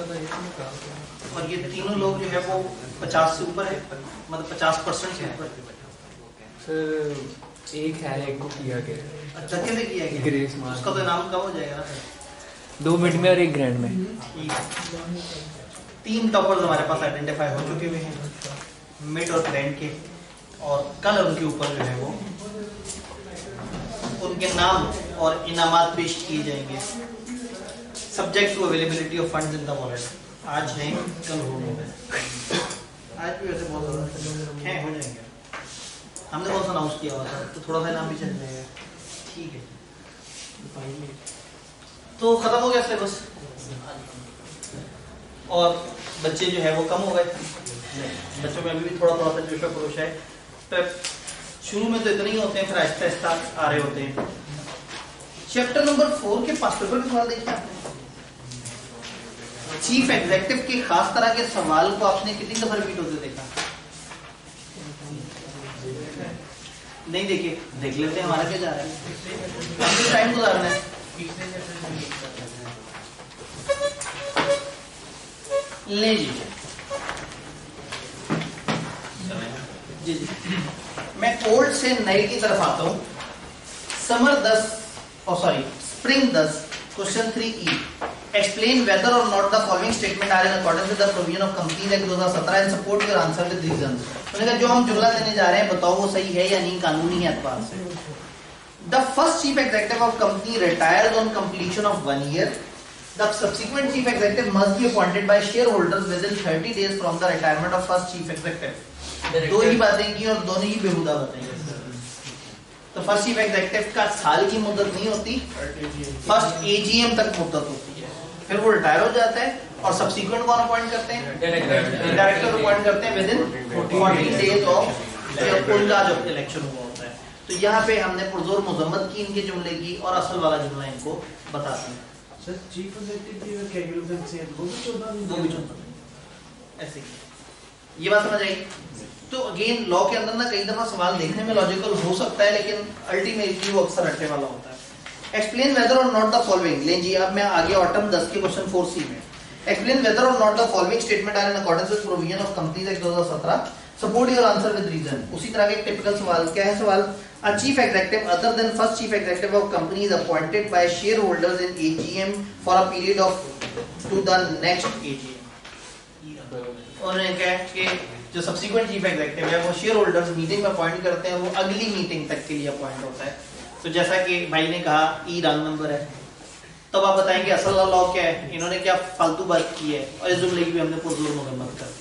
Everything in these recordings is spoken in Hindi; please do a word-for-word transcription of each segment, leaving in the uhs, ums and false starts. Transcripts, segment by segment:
और ये तीनों लोग जो है वो पचास से ऊपर है, मतलब पचास परसेंट से ऊपर। सर एक है, एक को किया गया। अच्छा कैसे किया गया? Grace mark. उसका तो इनाम कम हो जाएगा। दो मिड में और एक ग्रैंड में। ठीक है, तीन टॉपर्स हमारे पास आइडेंटिफाई हो चुके हुए हैं, मिड और ग्रैंड के, और कल उनके ऊपर जो है वो उनके नाम और इनामात पेश किए जाएंगे, subject to availability of funds in the wallet. आज है, कल होंगे, आज भी वैसे बहुत ज़्यादा हैं, हो जाएंगे। हमने बहुत अनाउंस किया हुआ था, तो थोड़ा सा नाम भी चल जाएगा। ठीक है, तो खत्म हो गया सिलेबस और बच्चे जो है वो कम हो गए। बच्चों में अभी भी थोड़ा थोड़ा सा जोश और खरोश है, पर शुरू में तो इतने ही होते हैं, फिर आहिस्ता आहिस्ता आ रहे होते हैं। चैप्टर नंबर फोर के पास पेपर के सवाल देखिए आपने। चीफ एग्जीक्यूटिव के खास तरह के सवाल को आपने कितनी दफा रिपीट होते देखा? नहीं देखिए, देख लेते हैं, हमारा क्या जा रहा है, हमने टाइम गुजारना है। ले जी जी जी मैं ओल्ड से नए की तरफ आता हूं। समर दस और सॉरी स्प्रिंग दस question three E explain whether or not the following statement are in accordance with the provision of Companies Act दो हज़ार सत्रह and support your answer with reasons. उन्होंने कहा जो हम जुमला देने जा रहे हैं बताओ वो सही है या नहीं कानूनी एतबार से। The first chief executive of company retires on completion of one year. The subsequent chief executive must be appointed by shareholders within thirty days from the retirement of first chief executive. दो ही बातें की और दोनों ही बेहुदा बातें। तो फर्स्ट चीफ एग्जीक्यूटिव का साल की मुद्दत नहीं होती, फर्स्ट एजीएम तक मुद्दत होती है, फिर वो रिटायर हो जाता है और सब्सिक्वेंट कौन अपॉइंट करते हैं? डायरेक्टर अपॉइंट करते हैं within forty days of उनका जो इलेक्शन हुआ होता है। तो यहाँ पे हमने पुरजोर मजम्मत की इनके जुमले की और असल वाला जुमला इनको बताते हैं। चीफ एग्जीक्यूटिव क्या यूजर से वो भी चौदह दिन वो भी चौदह ऐसे ये बात समझ आई। तो अगेन लॉ के अंदर ना कई दफा सवाल देखने में लॉजिकल हो सकता है, लेकिन अल्टीमेटली वो अक्सर रटने वाला होता है। Explain whether or not the following. लें जी, अब मैं आगे ऑटम दस के क्वेश्चन फोर सी में explain whether or not the following statement are in accordance with provision of Companies Act दो हज़ार सत्रह support your answer with reason. उसी तरह का एक टिपिकल सवाल क्या है? सवाल A chief executive other than first chief executive of company is appointed by shareholders in A G M for a period of to the next A G M। उन्होंने कहा कि जो सब्सिक्वेंट चीफ एग्जीक्यूटिव है वो शेयर होल्डर्स मीटिंग में अपॉइंट करते हैं, वो अगली मीटिंग तक के लिए अपॉइंट होता है। तो जैसा कि भाई ने कहा ई रंग नंबर है, तब आप बताएंगे असल लॉ क्या है, इन्होंने क्या फालतू बात की है, और इस जुमले की भी हमने पुरजोर मुकम्मल कर दी।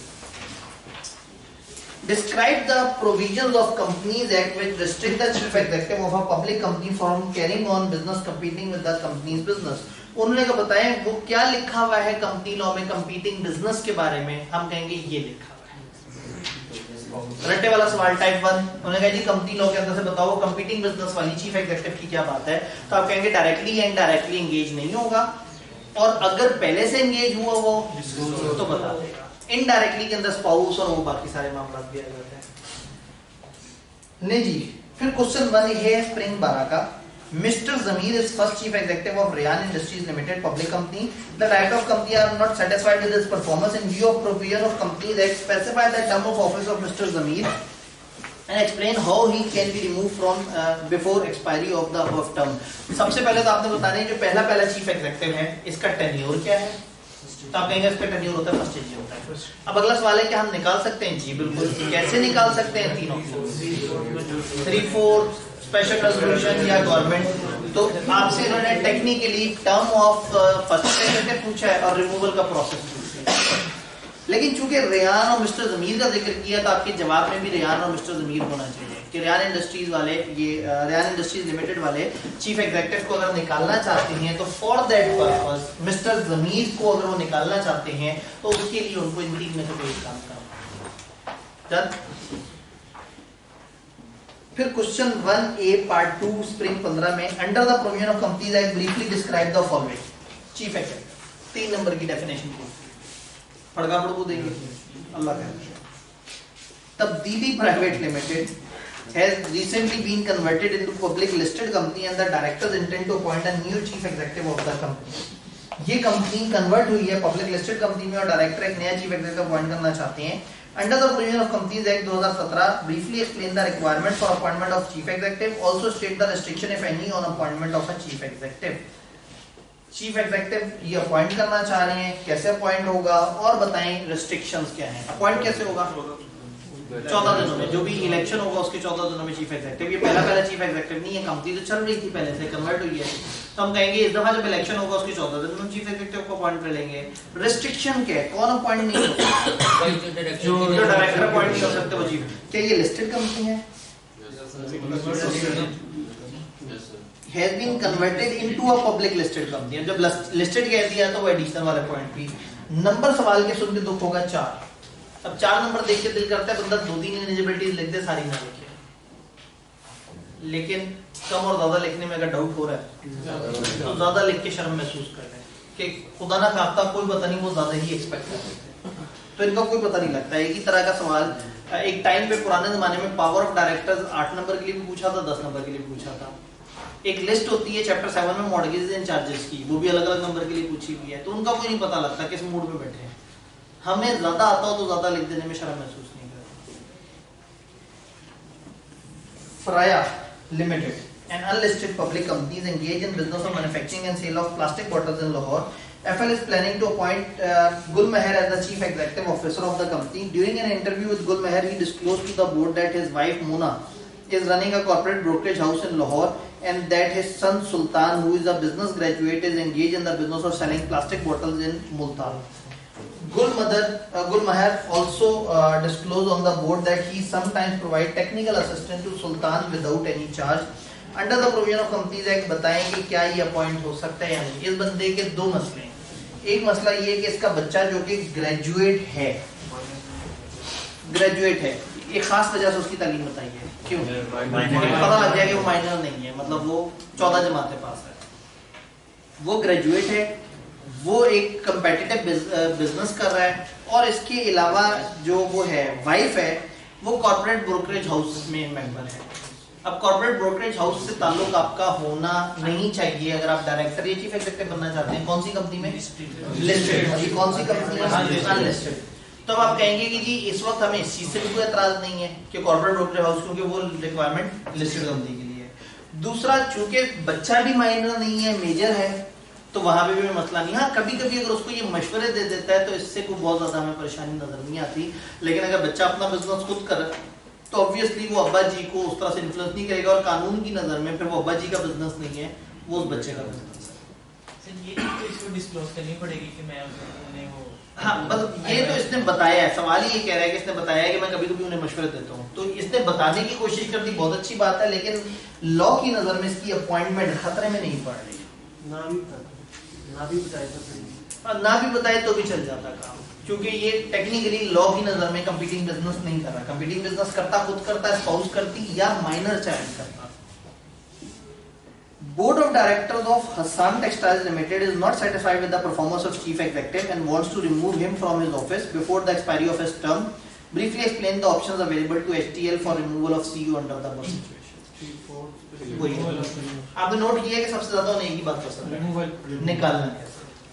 Describe the provisions of Companies Act which restrict the chief executive of a public company from carrying on business competing with the company's business। उन्होंने कहा बताएं वो क्या लिखा हुआ है कंपनी लॉ में कंपीटिंग बिजनेस के बारे में। हम कहेंगे ये लिखा हुआ है। रट्टे वाला सवाल टाइप वन, उन्होंने कहा जी कंपनी लॉ के अंदर से बताओ कंपीटिंग बिजनेस वाली चीफ एग्जीक्यूटिव की क्या बात है। तो आप कहेंगे डायरेक्टली या इनडायरेक्टली एंगेज नहीं होगा, और अगर पहले से एंगेज हुआ वो तो बता देगा। इनडायरेक्टली के अंदर स्पाउस और वो बाकी सारे मामला भी आ जाते हैं। नहीं जी, फिर क्वेश्चन वन है स्प्रिंग बारह का। Mr Zameer is first chief executive of Ryan Industries Limited public company. The director of company are not satisfied with his performance in view of provision of Companies Act specify the term of office of Mr Zameer and explain how he can be remove from before expiry of the above term. सबसे पहले तो आपने बताना है जो पहला पहला चीफ एग्जीक्यूटिव है इसका टेन्योर क्या है। तो आप कहेंगे इसका टेन्योर होता है फर्स्ट एजी होता है। अब अगला सवाल है कि हम निकाल सकते हैं? जी बिल्कुल। कैसे निकाल सकते हैं? तीनों थ्री फोर स्पेशल रेजोल्यूशन या गवर्नमेंट। तो आपसे इन्होंने technically term of first executive पूछा है और रिमूवल का प्रोसेस पूछा है, लेकिन चूंकि रेयान और मिस्टर जमीर का जिक्र किया तो आपके जवाब में भी रेयान और मिस्टर जमीर होना चाहिए कि रेयान इंडस्ट्रीज वाले ये रेयान इंडस्ट्रीज लिमिटेड वाले चीफ एग्जीक्यूटिव को अगर निकालना चाहते हैं तो for that purpose Mr Zameer को अगर वो निकालना चाहते हैं तो उसके लिए उनको इन तीन में से कोई काम करना। फिर question one A part two spring पंद्रह में under the provision of Companies Act briefly describe the following. Chief executive तीन नंबर की डेफिनेशन को पढ़गा पढ़ को देंगे अल्लाह का। तब्दीली private limited has recently been converted into public listed company and the directors intend to appoint a new chief executive of the company। ये कंपनी कन्वर्ट हुई है पब्लिक लिस्टेड कंपनी में और डायरेक्टर एक नया चीफ एग्जीक्यूटिव अपॉइंट करना चाहते हैं। Under the provision of Companies Act दो हज़ार सत्रह briefly explain the requirements for appointment of chief executive, also state the restriction if any on appointment of a chief executive. Chief executive ये अपॉइंट करना चाह रहे हैं, कैसे अपॉइंट होगा और बताएं रिस्ट्रिक्शंस क्या हैं, अपॉइंट कैसे होगा? चौदह दिनों में, जो भी इलेक्शन होगा उसके चौदह दिनों में चीफ एग्जीक्यूटिव। ये पहला पहला चीफ एग्जीक्यूटिव नहीं है, कंपनी तो चल रही थी पहले से, कन्वर्ट हुई है, तो हम कहेंगे इस दफा जब इलेक्शन होगा उसके चौदह दिन में चीफ एग्जीक्यूटिव को अपॉइंट कर लेंगे। रिस्ट्रिक्शन क्या है, कौन अपॉइंट नहीं हो सकता? जो डायरेक्टर अपॉइंट नहीं हो सकते वो चीफ। क्या ये लिस्टेड कंपनी है? has been converted into a public listed company। जब लिस्टेड कह दिया तो वो एडिशनल वाले पॉइंट भी। नंबर सवाल के सुन के दुख होगा चार। अब चार नंबर देख के दिल करता है बंदा दो तीन एलिजिबिलिटीज लिख दे, सारी ना लिखे, लेकिन कम और ज्यादा लिखने में अगर डाउट हो रहा है तो ज्यादा लिख के शर्म महसूस कर रहे हैं कि खुदा ना खास्ता कोई पता नहीं वो ज्यादा ही एक्सपेक्ट कर रहे हैं, तो इनका कोई पता नहीं लगता। एक ही तरह का सवाल एक टाइम पे पुराने जमाने में पावर ऑफ डायरेक्टर्स आठ नंबर के लिए भी पूछा था, दस नंबर के लिए भी पूछा था। एक लिस्ट होती है चैप्टर सेवन में मॉर्गेजेस एंड चार्जेस की, वो भी अलग अलग नंबर के लिए पूछी हुई है, तो उनका कोई नहीं पता लगता किस मूड में बैठे हैं। हमें ज्यादा आता हो तो ज्यादा लिख देने में शर्म महसूस नहीं करते। Freya Limited, an unlisted public company is engaged in business of manufacturing and sale of plastic bottles in Lahore. F L is planning to appoint uh, Gul Meher as the chief executive officer of the company. During an interview with Gul Meher, he disclosed to the board that his wife Mona is running a corporate brokerage house in Lahore and that his son Sultan, who is a business graduate, is engaged in the business of selling plastic bottles in Multan. Gul Mother, uh, Gul Meher also uh, disclosed on the board that he sometimes provide technical assistance to Sultan without any charge. Under the provision of Companies Act बताएंगे क्या ये अपॉइंट हो सकता है या नहीं। इस बंदे के दो मसले हैं। एक मसला ये है कि इसका बच्चा जो कि ग्रेजुएट है, ग्रेजुएट है, एक खास वजह से उसकी तालीम बताई है, क्यों? पता लग जाए कि वो माइनर नहीं है, मतलब वो चौदह जमाते पास है, वो ग्रेजुएट है, वो एक कंपेटिटिव बिजनेस कर रहा है और इसके अलावा जो वो है वाइफ है वो कॉर्पोरेट ब्रोकरेज हाउस में मेंबर है। अब कॉर्पोरेट ब्रोकरेज हाउस से ताल्लुक आपका होना नहीं चाहिए अगर आप डायरेक्टर या चीफ एग्जीक्यूटिव बनना चाहते हैं। कौन सी कंपनी में? लिस्टेड। ये कौन सी कंपनी है? अनलिस्टेड। तो अब आप कहेंगे कि जी इस वक्त हमें इस चीज से भी कोई एतराज नहीं है कि कॉर्पोरेट ब्रोकरेज हाउस, क्योंकि वो रिक्वायरमेंट लिस्टेड कंपनी के लिए है। दूसरा, चूंकि बच्चा भी माइनर नहीं है, मेजर है, तो वहां पे भी मसला नहीं। हाँ, कभी कभी अगर उसको ये मशवरे दे देता है तो इससे कोई बहुत ज्यादा हमें परेशानी नजर नहीं आती, लेकिन अगर बच्चा अपना बिजनेस खुद करे तो ऑब्वियसली वो अब्बा जी को उस तरह से इन्फ्लुएंस नहीं करेगा और कानून की नजर में फिर वो अब्बा जी का बिजनेस नहीं है, वो उस बच्चे का बिजनेस है। सर ये तो इसको डिस्क्लोज करनी पड़ेगी कि मैं उन्हें वो, हाँ, मतलब ये तो इसने बताया है, सवाल ही ये कह रहा है कि इसने बताया है कि मैं कभी कभी उन्हें मशवरे देता हूँ, तो इसने बताने की कोशिश कर दी, बहुत अच्छी बात है, लेकिन लॉ की नजर में इसकी अपॉइंटमेंट खतरे में नहीं पड़ रही। ना भी ना भी बताए तो ना भी बताए तो भी चल जाता काम, क्योंकि ये टेक्निकली लॉ की नजर में कंपीटिंग बिजनेस नहीं कर रहा। कंपीटिंग बिजनेस करता खुद करता, स्पाउस करती या माइनर चाइल्ड करता। Board of Directors of Hassan Textiles Limited is not satisfied with the performance of Chief Executive and wants to remove him from his office before the expiry of his term. Briefly explain the options available to H T L for removal of C E O under the above situation. वही आपने नोट किया कि सबसे ज्यादा उन्हें एक ही बात पसंद है, निकालना कैसे।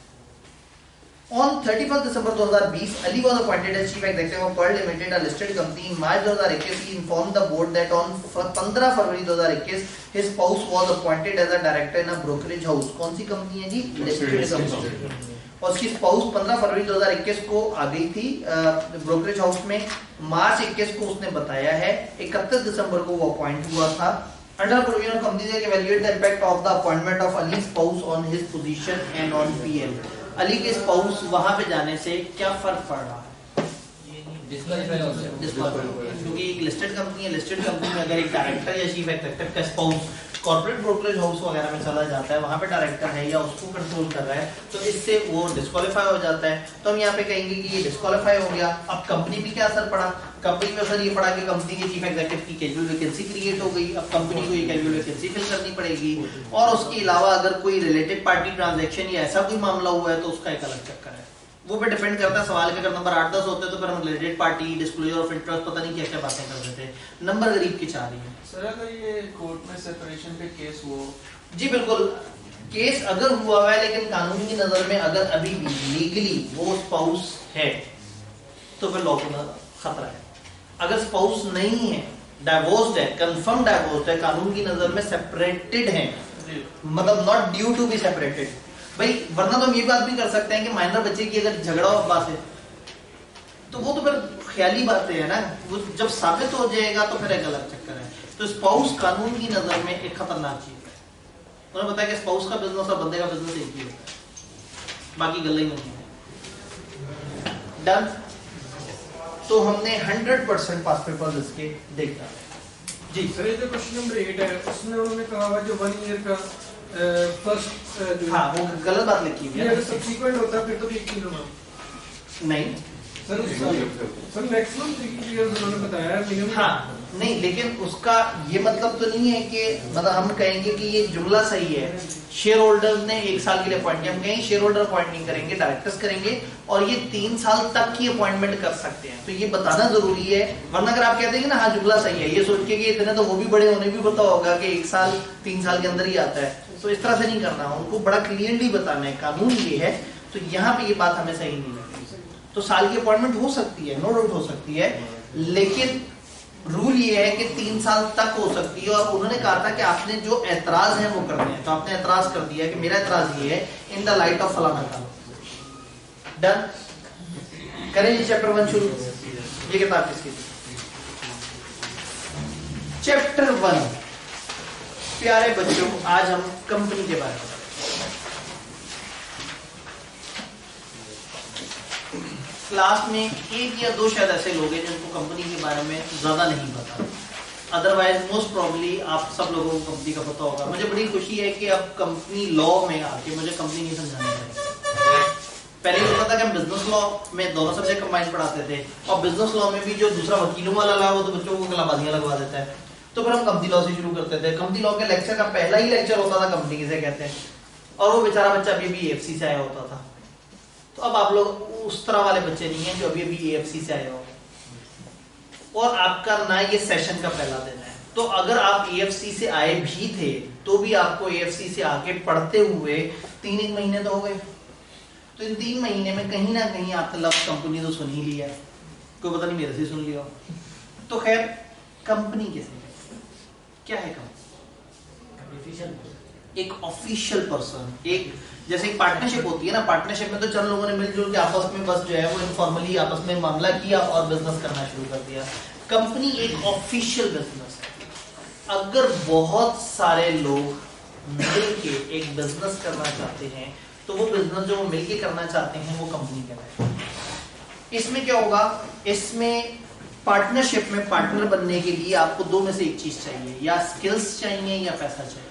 On thirty-first December two thousand twenty, Ali was appointed as Chief Executive of Pearl Limited, a listed company. In March two thousand twenty-one, he informed the board that on fifteen February two thousand twenty-one, his spouse was appointed as a director in a brokerage house. कौन सी कंपनी है जी? Listed company. और उसकी स्पाउस पंद्रह फरवरी दो हज़ार इक्कीस को आ गई थी ब्रोकरेज हाउस में। मार्च इक्कीस को उसने बताया है, इकतीस दिसंबर को वो अपॉइंट हुआ था। Under provision of companies act, evaluate the impact of the appointment of Ali's spouse on his position and on P L. Ali के स्पाउस वहां पे जाने से क्या फर्क पड़ रहा है? डिस्क्वालीफाई हो गया, क्योंकि एक लिस्टेड कंपनी है, लिस्टेड कंपनी में अगर एक डायरेक्टर या चीफ एग्जीक्यूटिव का स्पाउस कॉर्पोरेट ब्रोकरेज हाउस वगैरह में चला जाता है, वहां पे डायरेक्टर है या उसको कंट्रोल कर रहा है, तो इससे वो डिस्क्वालीफाई हो जाता है। तो हम यहाँ पे कहेंगे कि ये डिस्क्वालीफाई हो गया। अब कंपनी भी क्या असर पड़ा? कंपनी में असर ये पड़ा कि कंपनी के चीफ एग्जीक्यूटिव की कैजुअल वैकेंसी क्रिएट हो गई। अब कंपनी को ये कैजुअल वैकेंसी फिल करनी पड़ेगी, और उसके अलावा अगर कोई रिलेटेड पार्टी ट्रांजैक्शन या ऐसा कोई मामला हुआ है तो उसका एक अलग चक्कर है। वो पे डिपेंड करता है सवाल के, अगर नंबर आठ दस होते तो फिर हम related party, disclosure of interest, पता नहीं क्या क्या बातें कर रहे थे। नंबर गरीब की चाह रही है सर अगर ये कोर्ट में सेपरेशन पे केस हो, जी बिल्कुल, केस अगर हुआ हुआ है लेकिन कानून की नजर में अगर अभी भी लीगली वो स्पाउस है तो फिर लॉ का खतरा है। अगर स्पाउस नहीं है, डाइवोर्स्ड है, कंफर्म डाइवोर्स्ड है, कानून की नजर में सेपरेटेड है, मतलब not due to be separated, भाई वरना तो हम ये बात भी कर सकते हैं कि माइनर बच्चे की अगर झगड़ा हो बात है तो वो तो फिर ख्याली बातें है ना, वो जब साबित हो जाएगा तो फिर एक अलग चक्कर है। तो स्पाउस कानून की नजर में एक खतरनाक चीज है। उन्होंने बताया कि स्पाउस का बिजनेस और बंदे का बिजनेस एक ही होता है, बाकी गल्ला ही नहीं है। डन। तो हमने हंड्रेड परसेंट पास पेपर इसके देखा जी। सर ये जो क्वेश्चन नंबर एट है उसमें उन्होंने कहा हुआ जो वन ईयर का फर्स्ट, हाँ वो गलत बात लिखी हुई है। अगर सब्सीक्वेंट होता है फिर तो एक किलो नहीं sir, sir maximum three years उन्होंने बताया मिनिमम। हाँ नहीं, लेकिन उसका ये मतलब तो नहीं है कि मतलब हम कहेंगे कि ये जुमला सही है, शेयर होल्डर्स ने एक साल के लिए अपॉइंट किया, हम कहेंगे शेयर होल्डर अपॉइंट नहीं करेंगे, डायरेक्टर्स करेंगे और ये तीन साल तक की अपॉइंटमेंट कर सकते हैं। तो ये बताना जरूरी है, वरना अगर आप कहते हैं ना हाँ जुमला सही है, ये सोच के कि इतने तो वो भी बड़े होने भी पता होगा कि एक साल तीन साल के अंदर ही आता है, तो इस तरह से नहीं करना, उनको बड़ा क्लियरली बताना है कानून ये है। तो यहाँ पे ये बात हमें सही नहीं लगती। तो साल की अपॉइंटमेंट हो सकती है, नो डाउट हो सकती है, लेकिन रूल ये है कि तीन साल तक हो सकती है। और उन्होंने कहा था कि आपने जो एतराज है वो करने हैं, तो आपने एतराज कर दिया कि मेरा एतराज ये है इन द लाइट ऑफ फलाना का। डन। करें जी चैप्टर वन शुरू। ये किताब किसकी थी? Chapter one. प्यारे बच्चों, आज हम कंपनी के बारे में, क्लास में एक या दो शायद ऐसे लोग हैं जिनको कंपनी के बारे में ज्यादा नहीं पता, अदरवाइज मोस्ट प्रॉब्ली आप सब लोगों को कंपनी का पता होगा। मुझे बड़ी खुशी है कि अब कंपनी लॉ में आके मुझे कंपनी नहीं समझानी पड़ेगी। पहले होता था कि हम बिजनेस लॉ में दोनों सब्जेक्ट कंबाइन पढ़ाते थे, और बिजनेस लॉ में भी जो दूसरा वकीलों वाला लॉ वो तो बच्चों को कलाबाजियां लगवा देता है, तो फिर हम कंपनी लॉ से शुरू करते थे। कंपनी लॉ के लेक्चर का पहला ही लेक्चर होता था कंपनी किसे कहते हैं, और वो बेचारा बच्चा अभी भी एएफसी से आया होता था। तो अब आप लोग उस तरह वाले बच्चे नहीं हैं जो अभी अभी एएफसी से आए हो, और आपका ना ये सेशन का पहला दिन है। तो अगर आप एएफसी से आए भी थे तो भी आपको एएफसी से आके पढ़ते हुए तीन एक महीने तो हो गए। तो इन तीन महीने में कहीं ना कहीं आपने लफ्ज कंपनी तो सुन ही लिया है, कोई पता नहीं मेरे से सुन लिया। तो खैर कंपनी किसे क्या है? कंपनी एक ऑफिशियल पर्सन, एक जैसे एक पार्टनरशिप होती है ना, पार्टनरशिप में तो चंद लोगों ने मिलजुल के आपस में बस जो है वो इनफॉर्मली आपस में मामला किया और बिजनेस करना शुरू कर दिया। कंपनी एक ऑफिशियल बिजनेस है। अगर बहुत सारे लोग मिलके एक बिजनेस करना चाहते हैं तो वो बिजनेस जो वो मिलके करना चाहते हैं वो कंपनी कहलाता है। इसमें क्या होगा, इसमें पार्टनरशिप में पार्टनर बनने के लिए आपको दो में से एक चीज चाहिए, या स्किल्स चाहिए या पैसा चाहिए।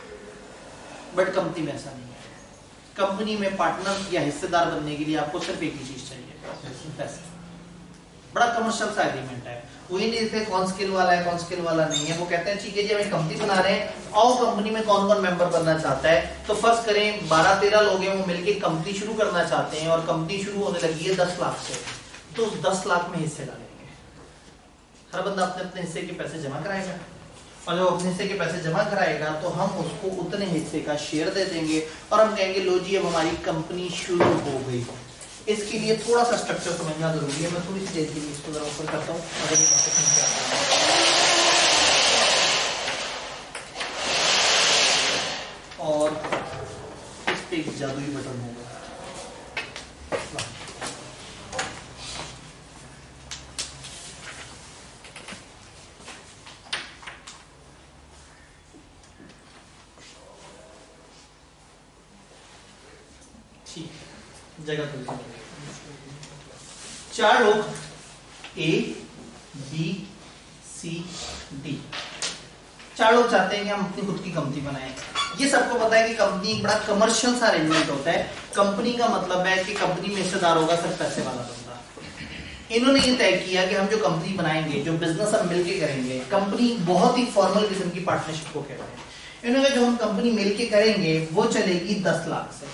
बट कंपनी में ऐसा नहीं है। कंपनी में पार्टनर या हिस्सेदार बनने के लिए आपको सिर्फ एक ही चीज चाहिए, पैसा। बड़ा कमर्शियल सा एग्रीमेंट है। वो ही नहीं देखते कौन स्किल वाला है कौन स्किल वाला नहीं है। वो कहते हैं ठीक है जी हम एक कंपनी बना रहे हैं, आओ कंपनी में कौन कौन मेंबर बनना चाहता है। तो फर्स्ट करें बारह तेरह लोग हैं वो मिलकर कंपनी शुरू करना चाहते हैं, और कंपनी शुरू होने लगी है दस लाख से, तो उस दस लाख में हिस्से डालेंगे। हर बंदा अपने अपने हिस्से के पैसे जमा कराएगा, और जब अपने हिस्से के पैसे जमा कराएगा तो हम उसको उतने हिस्से का शेयर दे देंगे, और हम कहेंगे लो जी अब हमारी कंपनी शुरू हो गई। इसके लिए थोड़ा सा स्ट्रक्चर समझना जरूरी है। मैं थोड़ी सी देर के लिए इसको जरा ऊपर करता हूँ, अगर ये बातें समझ आती हैं। और इस पे एक जादुई बटन होगा, जगह तो चार लोग ए बी सी डी, चार लोग चाहते हैं कि हम अपनी खुद की कंपनी बनाएं। ये सबको पता है कि कंपनी एक बड़ा कमर्शियल सा अरेंजमेंट होता है। कंपनी का मतलब है कि कंपनी में हिस्सेदार होगा सिर्फ पैसे वाला बंदा। इन्होंने ये तय किया कि हम जो कंपनी बनाएंगे, जो बिजनेस हम मिलके करेंगे, कंपनी बहुत ही फॉर्मल किस्म की पार्टनरशिप को कहते हैं। इन्होंने जो हम कंपनी मिलके करेंगे वो चलेगी दस लाख से।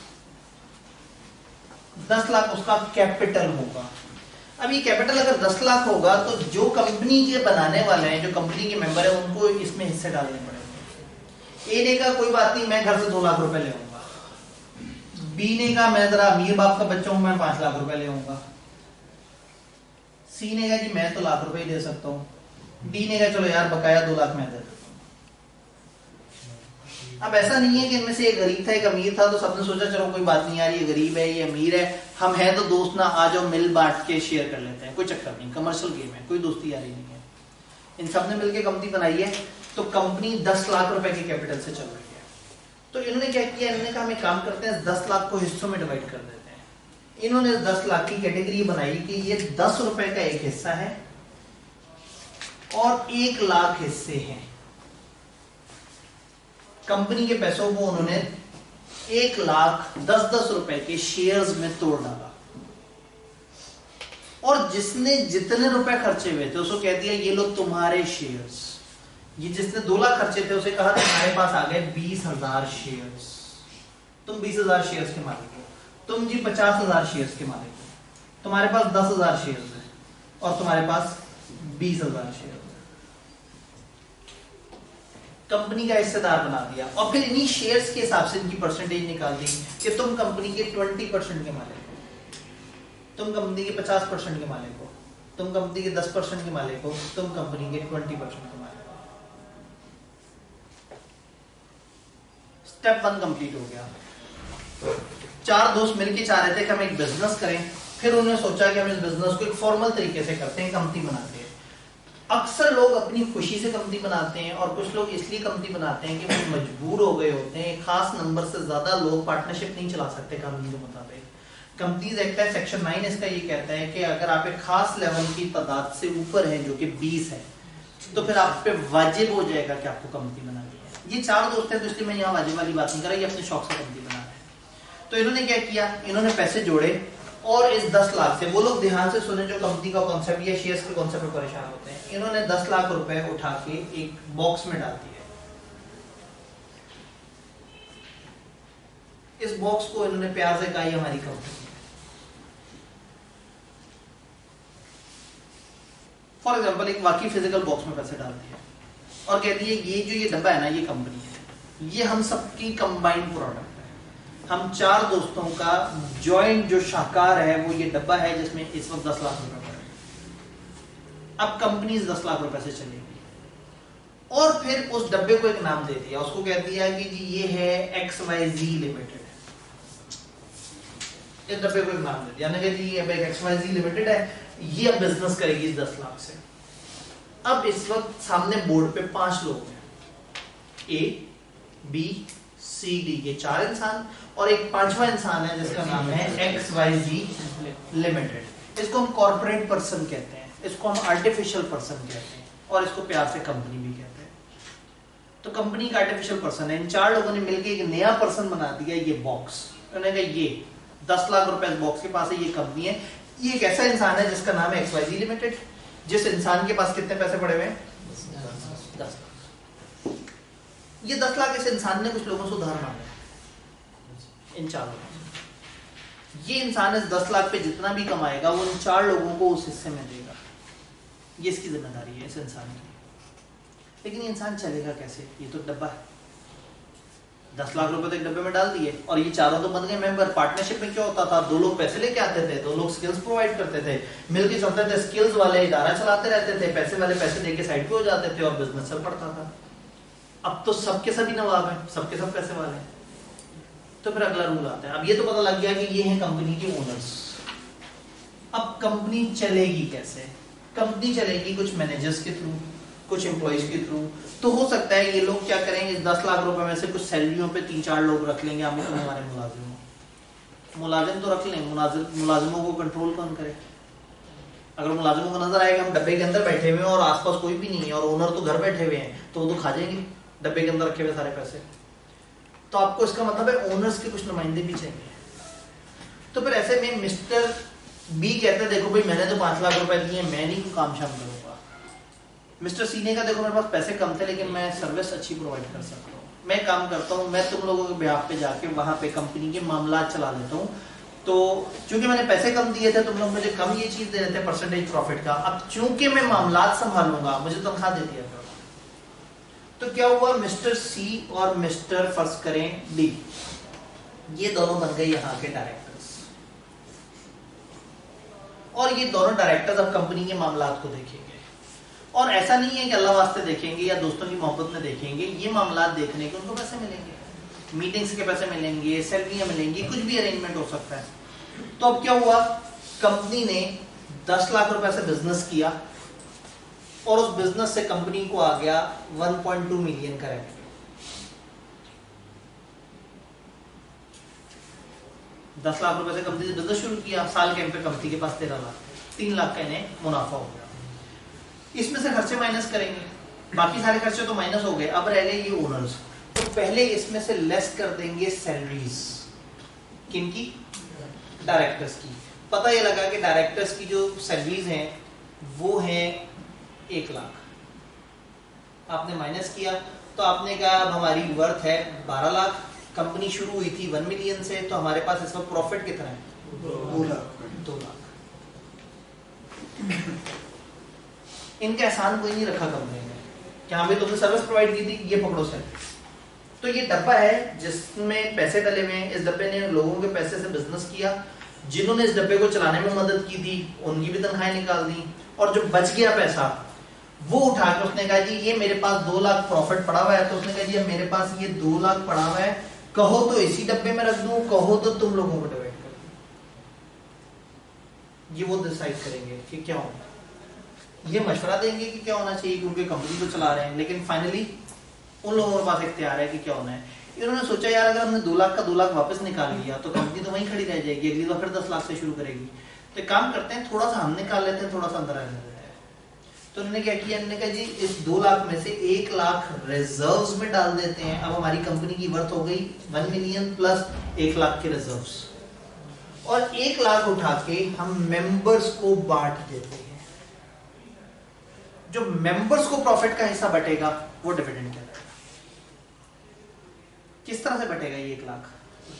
दस लाख उसका कैपिटल होगा। अब ये कैपिटल अगर दस लाख होगा तो जो कंपनी के बनाने वाले हैं, जो कंपनी के मेंबर हैं, उनको इसमें हिस्से डालने पड़ेंगे। ए ने कहा कोई बात नहीं, मैं घर से दो लाख रुपए ले आऊंगा। बी ने कहा मैं जरा अमीर बाप का बच्चा हूं, मैं पांच लाख रुपए ले आऊंगा। सी ने कहा कि मैं तो लाख रुपए ही दे सकता हूं। डी ने कहा चलो यार बकाया दो लाख मैं दे देता हूं। अब ऐसा नहीं है कि इनमें से एक गरीब था एक अमीर था तो सबने सोचा चलो कोई बात नहीं यार, ये गरीब है ये अमीर है, हम हैं तो दोस्त ना, आ जाओ मिल बांट के शेयर कर लेते हैं, कोई चक्कर नहीं, कमर्शियल गेम है, कोई दोस्ती यारी नहीं है। इन सब ने मिलकर कंपनी बनाई है, तो कंपनी दस लाख रुपए के कैपिटल से चल रही है। तो इन्होंने क्या किया, इन्होंने कहा हम एक काम करते हैं, दस लाख को हिस्सों में डिवाइड कर देते हैं। इन्होंने दस लाख की कैटेगरी बनाई कि ये दस रुपए का एक हिस्सा है और एक लाख हिस्से हैं। कंपनी के पैसों को उन्होंने एक लाख दस दस रुपए के शेयर्स में तोड़ डाला और जिसने जितने रुपए खर्चे हुए थे उसको कह दिया ये लो तुम्हारे शेयर्स। ये जिसने दो लाख खर्चे थे उसे कहा तुम्हारे पास आ गए बीस हजार शेयर्स, तुम बीस हजार शेयर्स के मालिक हो, तुम जी पचास हजार शेयर्स के मालिक हो, तुम्हारे पास दस हजार शेयर्स है और तुम्हारे पास बीस हजार शेयर्स है। कंपनी का हिस्सेदार बना दिया और फिर इन्हीं शेयर्स के हिसाब से इनकी परसेंटेज निकाल दी कि तुम कंपनी के ट्वेंटी परसेंट के मालिक हो, तुम कंपनी के पचास परसेंट के मालिक हो, तुम कंपनी के दस परसेंट के मालिक हो, तुम कंपनी के ट्वेंटी परसेंट के मालिक हो। स्टेप वन कंप्लीट हो गया। चार दोस्त मिलकर चाह रहे थे कि हम एक बिजनेस करें, फिर उन्होंने सोचा कि हम इस बिजनेस को एक फॉर्मल तरीके से करते हैं, कंपनी बनाते हैं। अक्सर लोग अपनी खुशी से कंपनी बनाते हैं और कुछ लोग इसलिए कंपनी बनाते हैं कि वो मजबूर हो गए होते हैं, खास नंबर से ज्यादा लोग पार्टनरशिप नहीं चला सकते कानून के मुताबिक। कंपनीज एक्ट है सेक्शन नाइन इसका ये कहता है कि अगर आप एक खास लेवल की तादाद से ऊपर है जो कि बीस है तो फिर आप पे वाजिब हो जाएगा कि आपको कंपनी बनानी है। ये चार दोस्त हैं तो इसलिए मैं यहाँ वाजिब वाली बात नहीं कर रहा, ये अपने शौक से कंपनी बना रहे हैं। तो इन्होंने क्या किया, इन्होंने पैसे जोड़े और इस दस लाख से, वो लोग ध्यान से सुने जो कंपनी का कॉन्सेप्ट या शेयर्स के कॉन्सेप्ट में परेशान होते हैं, इन्होंने दस लाख रुपए उठा के एक बॉक्स में डाल दिए। इस बॉक्स को इन्होंने प्यार से कहा हमारी कंपनी। फॉर एग्जाम्पल एक वाकई फिजिकल बॉक्स में पैसे डाल दिए और कह दिए ये जो ये डब्बा है ना ये कंपनी है, ये हम सबकी कंबाइंड प्रोडक्ट है, हम चार दोस्तों का जॉइंट जो शाहकार है वो ये डब्बा है जिसमें इस वक्त दस लाख रुपए पड़े। अब कंपनी दस लाख रुपए से चलेगी और फिर उस डब्बे को एक नाम दे दिया, उसको कह दिया कि जी ये है एक्स वाई जी लिमिटेड। इस डब्बे को एक नाम दे दिया ना कि जी ये एक्स वाई जी लिमिटेड है, ये अब बिजनेस करेगी इस दस लाख से। अब इस वक्त सामने बोर्ड पे पांच लोग हैं, ए बी सी डी, ये चार इंसान और एक पांचवा इंसान है जिसका नाम है एक्स वाई जी लिमिटेड। इसको हम कॉर्पोरेट पर्सन कहते हैं, इसको हम आर्टिफिशियल पर्सन कहते हैं और इसको प्यार से कंपनी भी कहते हैं। तो कंपनी का आर्टिफिशियल पर्सन है, इन चार लोगों ने मिलकर एक नया पर्सन बना दिया, ये बॉक्स। उन्होंने कहा ये दस लाख रुपए इस बॉक्स के पास है, ये कंपनी है। ये एक ऐसा इंसान है जिसका नाम है एक्स वाई जी लिमिटेड, जिस इंसान के पास कितने पैसे पड़े हुए हैं, दस लाख। ये दस लाख इस इंसान ने कुछ लोगों से उधार मांगा, इन चार लोगों से। ये इंसान इस दस लाख पे जितना भी कमाएगा वो इन चार लोगों को उस हिस्से में देगा, ये इसकी जिम्मेदारी है इस इंसान की। लेकिन ये इंसान चलेगा कैसे, ये तो डब्बा है, दस लाख रुपए तो एक डब्बे में डाल दिए और ये चारों तो बन गए मेंबर। पार्टनरशिप में क्या होता था, दो लोग पैसे लेके आते थे, दो लोग स्किल्स प्रोवाइड करते थे, मिलके चलते थे, स्किल्स वाले इदारा चलाते रहते थे, पैसे वाले पैसे देके साइड पे हो जाते थे और बिजनेस चल पड़ता था। अब तो सबके सभी नवाब हैं, सबके सब पैसे वाले हैं। तो फिर अगला रूल आता है, अब ये तो पता लग गया कि ये है कंपनी के ओनर्स। अब कंपनी चलेगी कैसे, कंपनी चलेगी कुछ मैनेजर्स के थ्रू, कुछ एम्प्लॉइज के थ्रू। तो हो सकता है ये लोग क्या करेंगे, दस लाख रुपए में से कुछ सैलरियों पे तीन चार लोग रख लेंगे, हम तुम हमारे मुलाजिम हो। मुलाजिम तो रख लें, मुलाजिमों को कंट्रोल कौन करे। अगर मुलाजिमों को नजर आएगा हम डब्बे के अंदर बैठे हुए हैं और आसपास कोई भी नहीं है और ओनर तो घर बैठे हुए हैं, तो वो तो खा जाएंगे डब्बे के अंदर रखे हुए सारे पैसे। तो आपको इसका मतलब है ओनर्स के कुछ नुमाइंदे भी चाहिए। तो फिर ऐसे में मिस्टर बी कहते हैं देखो भाई मैंने तो पांच लाख रुपए दिए, मैं नहीं काम शाम करूंगा। मिस्टर सी ने कहा देखो मेरे पास पैसे कम थे लेकिन मैं सर्विस अच्छी प्रोवाइड कर सकता हूँ, मैं काम करता हूँ, मैं तुम लोगों के बिहाफ पे जाके वहां पे कंपनी के मामला चला लेता हूँ। तो चूंकि मैंने पैसे कम दिए थे, तुम लोग मुझे कम ये चीज दे रहे थे परसेंटेज प्रॉफिट का, अब चूंकि मैं मामला संभालूंगा मुझे तनख्वाह दे दिया करो। तो क्या हुआ, मिस्टर सी और मिस्टर फर्ज करें डी, ये दोनों बन गए यहाँ के डायरेक्टर्स। और ये दोनों डायरेक्टर्स अब कंपनी के मामलात को देखेंगे। और ऐसा नहीं है कि अल्लाह वास्ते देखेंगे या दोस्तों की मोहब्बत में देखेंगे, ये मामलात देखने के उनको पैसे मिलेंगे, मीटिंग्स के पैसे मिलेंगे, सैलरियां मिलेंगी, कुछ भी अरेंजमेंट हो सकता है। तो अब क्या हुआ, कंपनी ने दस लाख रुपए से बिजनेस किया और उस बिजनेस से कंपनी को आ गया वन पॉइंट टू मिलियन का रेवेन्यू। दस लाख रुपए से कंपनी ने बिजनेस शुरू किया, साल के एंड पे कंपनी के पास तेरह लाख, तीन लाख का इन्हें मुनाफा हो गया। इसमें से खर्चे माइनस करेंगे, बाकी सारे खर्चे तो माइनस हो गए, अब रह गए ये ओनर्स। तो पहले इसमें से लेस कर देंगे सैलरीज, किनकी, डायरेक्टर्स की। पता ये लगा कि डायरेक्टर्स की जो सैलरीज हैं वो हैं एक लाख, आपने माइनस किया तो आपने कहा अब हमारी वर्थ है बारह लाख, कंपनी शुरू हुई थी वन मिलियन से, तो हमारे पास इस वक्त प्रॉफिट कितना है, दो लाख दो लाख इनका एहसान कोई नहीं रखा कंपनी ने, यहाँ पे तुमने सर्विस प्रोवाइड की थी, ये पकड़ो सर। तो ये डब्बा है जिसमें पैसे डले हुए हैं, इस डब्बे ने लोगों के पैसे से बिजनेस किया, जिन्होंने इस डब्बे को चलाने में मदद की थी उनकी भी तनख्वाहें निकाल दी, और जो बच गया पैसा वो उठा के उसने कहा जी ये मेरे पास दो लाख प्रॉफिट पड़ा हुआ है, तो उसने कहा जी अब मेरे पास ये दो लाख पड़ा हुआ है, कहो तो इसी डब्बे में रख दूं, कहो तो तुम लोगों को डिवाइड कर दूं। ये वो डिसाइड करेंगे कि क्या होना, ये मशवरा देंगे कि क्या होना चाहिए, क्योंकि कंपनी को चला रहे हैं, लेकिन फाइनली उन लोगों के पास इख्तियार है कि क्या होना है। इन्होंने सोचा यार अगर हमने दो लाख का दो लाख वापस निकाल लिया तो कंपनी तो वहीं खड़ी रह जाएगी, अगली बार फिर दस लाख से शुरू करेगी। तो काम करते हैं, थोड़ा सा हम निकाल लेते हैं, थोड़ा सा अंदर रहने देते हैं। तो उन्होंने क्या किया, उन्होंने कहा जी इस दो लाख में से एक लाख रिजर्व्स में डाल देते हैं। अब हमारी कंपनी की वर्थ हो गई वन मिलियन प्लस एक लाख के रिजर्व्स, और एक लाख उठा के हम मेंबर्स को बांट देते हैं। जो मेंबर्स को प्रॉफिट का हिस्सा बटेगा वो डिविडेंड कहलाएगा। किस तरह से बटेगा ये एक लाख,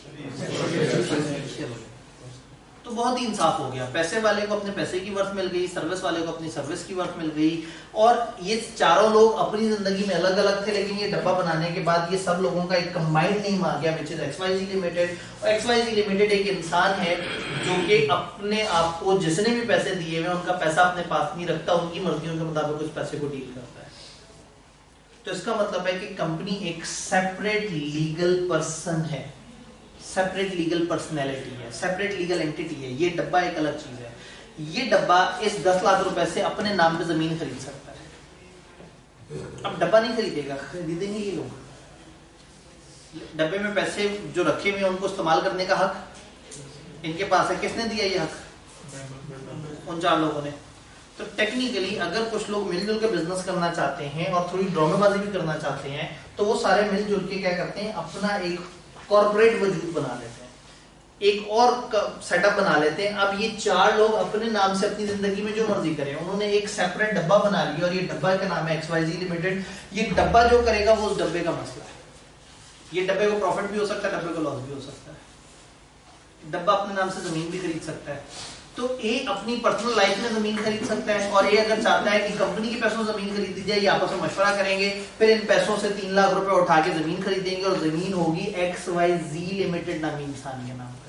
तो बहुत ही इंसाफ हो गया, पैसे वाले को अपने पैसे की वर्थ मिल गई, सर्विस वाले को अपनी सर्विस की वर्थ मिल गई। और ये चारों लोग अपनी जिंदगी में अलग अलग थे, लेकिन ये डब्बा बनाने के बाद ये सब लोगों का एक कंबाइंड नेम आ गया, which is X Y Z Limited. और एक्स वाई जी लिमिटेड एक इंसान है जो कि अपने आप को जिसने भी पैसे दिए हुए उनका पैसा अपने पास नहीं रखता, उनकी मर्जियों के मुताबिक उस पैसे को डील करता है। तो इसका मतलब है कि कंपनी एक सेपरेट लीगल पर्सन है, सेपरेट लीगल पर्सनैलिटी है, सेपरेट लीगल एंटिटी है। ये डब्बा एक अलग चीज है। ये डब्बा इस दस लाख रुपए से अपने नाम पे जमीन खरीद सकता है। अब डब्बा नहीं खरीदेगा, खरीदेंगे ये लोग। डब्बे में पैसे जो रखे हुए हैं उनको इस्तेमाल करने का हक इनके पास है। किसने दिया ये हक, उन चार लोगों ने। तो टेक्निकली अगर कुछ लोग मिलजुल के बिजनेस करना चाहते हैं और थोड़ी ड्रामेबाजी भी करना चाहते हैं तो वो सारे मिलजुल के क्या करते हैं, अपना एक कॉर्पोरेट वजूद बना लेते हैं, एक और सेटअप बना लेते हैं। अब ये चार लोग अपने नाम से अपनी जिंदगी में जो मर्जी करें, उन्होंने एक सेपरेट डब्बा बना लिया और ये डब्बा का नाम है एक्स वाई जी लिमिटेड। ये डब्बा जो करेगा वो उस डब्बे का मसला है। ये डब्बे को प्रॉफिट भी हो सकता है, डब्बे को लॉस भी हो सकता है। डब्बा अपने नाम से जमीन भी खरीद सकता है। तो ए अपनी पर्सनल लाइफ में जमीन खरीद सकता है, और ए अगर चाहता है कि कंपनी के पैसों से जमीन खरीदी जाए, ये आपस में मशवरा करेंगे, फिर इन पैसों से तीन लाख रुपए उठा के जमीन खरीदेंगे और जमीन होगी एक्स वाई जी लिमिटेड नामी इंसान के नाम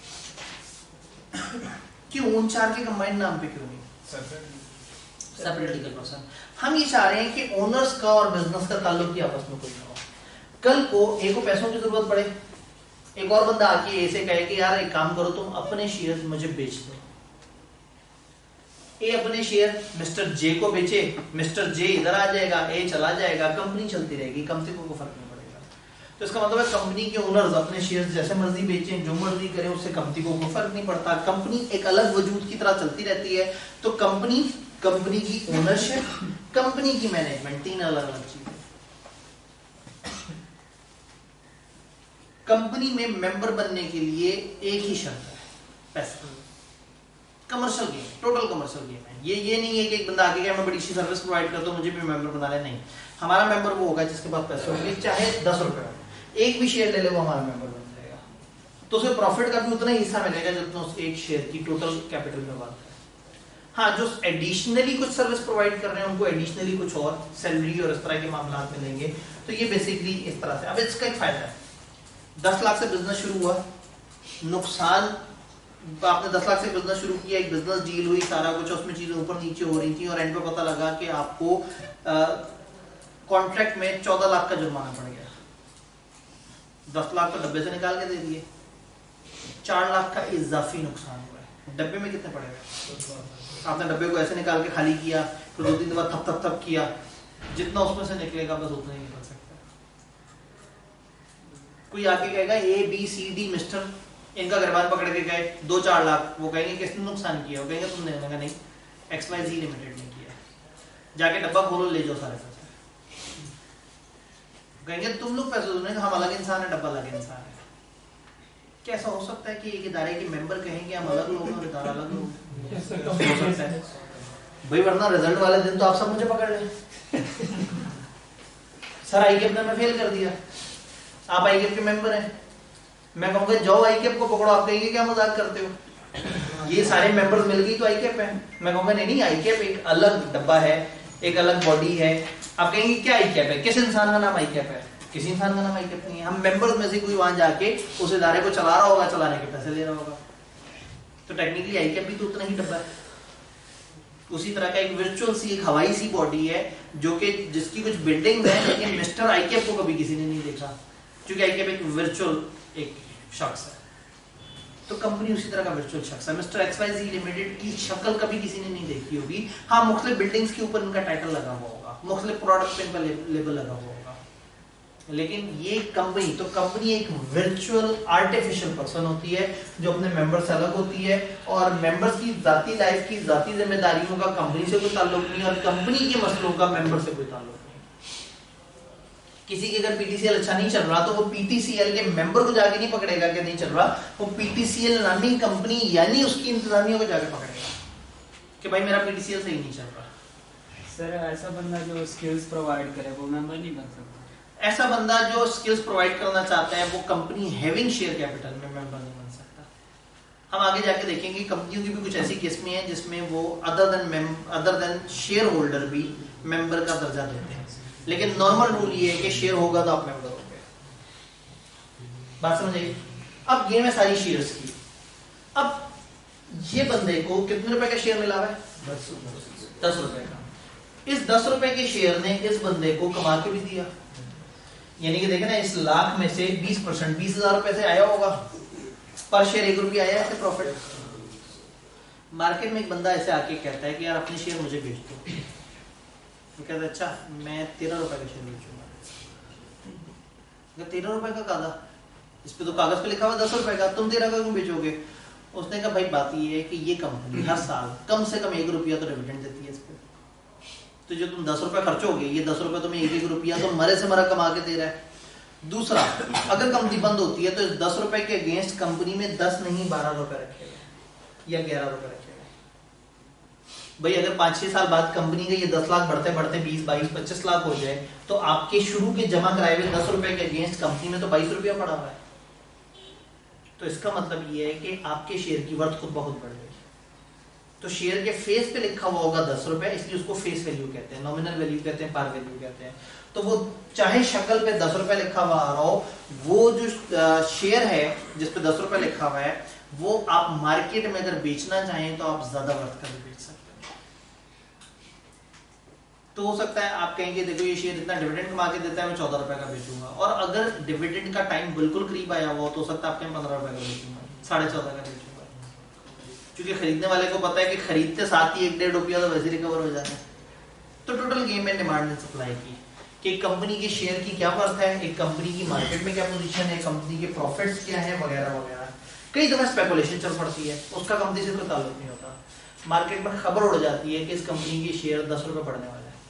पे। क्यों उन चार के कंबाइंड नाम पे क्यों नहीं, सेपरेट लीगल पर्सन। हम ये चाह रहे हैं कि ओनर्स का और बिजनेस का ताल्लुक ही आपस में कोई ना हो। कल को ए को पैसों की जरूरत पड़े, एक और बंदा आके ए से कहे कि यार एक काम करो, तुम अपने शेयर मुझे बेच दो। ए अपने शेयर मिस्टर जे को बेचे, मिस्टर जे इधर आ जाएगा, ए चला जाएगा, कंपनी चलती रहेगी, कंपनी को फर्क नहीं पड़ेगा। तो इसका मतलब है कंपनी के ओनर्स अपने शेयर जैसे मर्जी बेचें, जो मर्जी करें, उससे कंपनी को कोई फर्क नहीं पड़ता। कंपनी एक अलग वजूद की तरह चलती रहती है। तो कंपनी, कंपनी की ओनरशिप, कंपनी की मैनेजमेंट, तीन अलग अलग चीजें। कंपनी में मेंबर बनने के लिए एक ही शर्त है, पैसा। Commercial game, total commercial game है ये। ये नहीं है कि एक बंदा आके क्या मैं बड़ी सी सर्विस प्रोवाइड करता हूँ मुझे भी मेंबर बना ले, नहीं। हमारा मेंबर वो होगा जिसके पास पैसे होंगे, चाहे दस रुपए हो, एक भी शेयर ले ले वो हमारा मेंबर बन जाएगा। तो उसे प्रॉफिट का भी उतना ही हिस्सा मिलेगा जितना उस एक शेयर की टोटल कैपिटल में बात है। हाँ, जो एडिशनली कुछ सर्विस प्रोवाइड कर रहे हैं उनको एडिशनली कुछ और सैलरी और इस तरह के मामला मिलेंगे। तो ये बेसिकली इस तरह से। अब इसका एक फायदा है, दस लाख से बिजनेस शुरू हुआ, नुकसान, आपने दस लाख से बिजनेस शुरू किया, एक बिजनेस डील हुई, सारा कुछ उसमें चीजें ऊपर नीचे हो रही थी और एंड पे पता लगा कि आपको कॉन्ट्रैक्ट में चौदह लाख का जुर्माना पड़ गया। दस लाख तो डब्बे से निकाल के दे दिए, चार लाख का इजाफी नुकसान हुआ है। डब्बे में कितने पड़ेगा? आपने डब्बे को ऐसे निकाल के खाली किया, फिर दो तीन बार थप थप थप किया, जितना उसमें से निकलेगा बस उतना ही निकल सकता है। कोई आके कहेगा A B C D Mr, इनका गिरबान पकड़ के गए दो चार लाख, वो कहेंगे किसने नुकसान किया? वो कहेंगे तुमने। कहा नहीं, एक्स वाई जी लिमिटेड ने किया। जाके डब्बा खोलो, ले जाओ सारे पैसे। कहेंगे तुम लोग पैसे दो। हम अलग इंसान है, डब्बा अलग इंसान है। कैसा हो सकता है कि एक इदारे के मेंबर कहेंगे हम अलग लोग हैं और इदारा अलग लोग? हो सकता है भाई, वरना रिजल्ट वाले दिन तो आप सब मुझे पकड़ लें। सर आईकेएफ ने मैं फेल कर दिया, आप आईकेएफ के मेंबर हैं, मैं कहूंगा जाओ आईकेएफ को पकड़ो, आप कहेंगे क्या मजाक करते हो, ये सारे मेंबर्स मिल गई तो आईकेएफ है। मैं कहूंगा नहीं नहीं, आईकेएफ एक अलग डब्बा है, एक अलग बॉडी है। आप कहेंगे क्या आईकेएफ है? किस इंसान का नाम आईकेएफ है? किसी इंसान का नाम आईकेएफ नहीं है। हम मेंबर्स में से कोई वहां जाके उस इदारे को चला रहा होगा, चलाने के पैसे ले रहा होगा, तो टेक्निकली आईकेएफ भी तो उतना ही डब्बा है। उसी तरह का एक वर्चुअल सी, एक हवाई सी बॉडी है जो कि जिसकी कुछ बिल्डिंग्स हैं, लेकिन मिस्टर आईकेएफ को कभी किसी ने नहीं देखा, क्योंकि आईकेएफ एक वर्चुअल एक शख्स है। तो कंपनी उसी तरह का वर्चुअल शख्स है। Mister X Y Z Limited की शक्ल कभी किसी ने नहीं देखी होगी। हाँ, मुख्तलिफ बिल्डिंग्स के ऊपर इनका टाइटल लगा हुआ होगा, मुख्तलिफ प्रोडक्ट पे इनका लेबल लगा हुआ होगा, लेकिन ये कंपनी, तो कंपनी एक वर्चुअल आर्टिफिशियल पर्सन होती है जो अपने मेंबर से अलग होती है, और मेंबर्स की जाती लाइफ की जाती जिम्मेदारियों का कंपनी से कोई ताल्लुक नहीं, और कंपनी के मसलों का मेंबर से कोई ताल्लुक नहीं। किसी के अगर पीटीसीएल अच्छा नहीं चल रहा तो वो पीटीसीएल के मेंबर को जाके नहीं पकड़ेगा कि नहीं चल रहा, वो पीटीसीएल नामी कंपनी यानी उसकी इंतजामिया को जाके पकड़ेगा कि भाई मेरा पीटीसीएल सही नहीं चल रहा। सर ऐसा बंदा जो स्किल्स प्रोवाइड करे वो मेंबर नहीं बन सकता? ऐसा बंदा जो स्किल्स प्रोवाइड करना चाहता है वो कंपनी हैविंग शेयर कैपिटल में मेंबर नहीं बन सकता। हम आगे जाके देखेंगे कंपनियों की भी कुछ ऐसी किस्में हैं जिसमें वो other than other than share holder भी मेंबर का दर्जा देते हैं, लेकिन नॉर्मल रूल ये है कि शेयर होगा तो आप मेंबर होंगे। बात समझिए। अब गेम है सारी शेयर्स की। अब ये बंदे को कितने रुपए का शेयर मिला है? दस रुपए का। इस दस रुपए के शेयर ने इस बंदे को कमा के भी दिया, यानी कि देखें ना, इस लाख में से बीस परसेंट बीस हजार रुपए से आया होगा, पर शेयर एक रुपया आया है प्रॉफिट। मार्केट में एक बंदा ऐसे आके कहता है कि यार अपने शेयर मुझे बेच दो, तो कहता है अच्छा मैं तेरह रुपए का शेयर बेचूंगा। तेरह रुपए का कागज, इस पे तो कागज पे लिखा हुआ दस रुपए का, तुम तेरह का क्यों बेचोगे? उसने कहा भाई बात ये है कि ये कंपनी हर साल कम से कम एक रुपया तो डिविडेंड देती है इस पे, तो जो तुम दस रुपए खर्चोगे ये दस रुपए तुम्हें एक एक रुपया तो मरे से मरा कमा के दे रहा है। दूसरा, अगर कंपनी बंद होती है तो इस दस रुपए के अगेंस्ट कंपनी में दस नहीं बारह रुपए रखे गए या ग्यारह रुपए रखे गए। भाई अगर पांच छह साल बाद कंपनी के ये दस लाख बढ़ते बढ़ते बीस बाईस पच्चीस लाख हो जाए तो आपके शुरू के जमा कराए हुए दस रुपए के अगेंस्ट कंपनी में तो बाईस रुपया पड़ा हुआ है। तो इसका मतलब ये है कि आपके शेयर की वर्थ खुद बहुत बढ़ गई। तो शेयर के फेस पे लिखा हुआ होगा दस रुपए, इसलिए उसको फेस वैल्यू कहते हैं, नॉमिनल वैल्यू कहते हैं, पार वैल्यू कहते हैं। तो वो चाहे शक्ल पे दस रुपए लिखा हुआ आ रहा हो, वो जो शेयर है जिस पे दस रुपए लिखा हुआ है वो आप मार्केट में अगर बेचना चाहें तो आप ज्यादा वर्थ का भी बेच सकते हैं। तो हो सकता है आप कहेंगे देखो ये शेयर इतना डिविडेंड कमा के देता है, मैं चौदह रुपए का बेचूंगा, और अगर डिविडेंड का टाइम बिल्कुल करीब आया हुआ तो हो सकता है आपके पंद्रह रुपए का बेचूंगा, साढ़े चौदह का बेचूंगा, क्योंकि खरीदने वाले को पता है कि खरीदते साथ ही एक डेढ़ रुपया तो वैसे रिकवर हो जाता है। तो टोटल गेम है डिमांड एंड सप्लाई की, कि कंपनी के शेयर की क्या वर्थ है, एक कंपनी की मार्केट में क्या पोजीशन है, कंपनी के प्रॉफिट्स क्या है, वगैरह वगैरह। कई दफा स्पेकुलेशन चल पड़ती है, उसका कंपनी से कोई ताल्लुक नहीं होता। मार्केट में खबर उड़ जाती है कि इस कंपनी के शेयर दस रुपए पड़ने वाले हैं,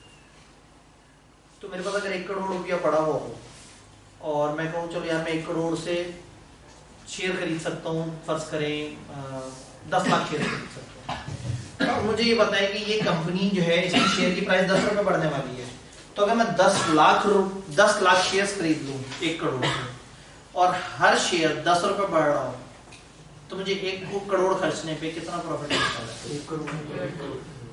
तो मेरे पास अगर एक करोड़ रुपया पड़ा हुआ हो और मैं कहूँ चलो यार मैं एक करोड़ से शेयर खरीद सकता हूँ, फर्ज करें दस लाख शेयर खरीद सकता हूँ, और मुझे ये पता है कि ये कंपनी जो है इसकी शेयर की प्राइस दस रुपए बढ़ने वाली है, तो अगर मैं दस लाख दस लाख शेयर खरीद लूँ एक करोड़ से और हर शेयर दस रुपए बढ़ रहा हो, तो मुझे एक करोड़ खर्चने पे कितना प्रॉफिट मिलता है? एक करोड़।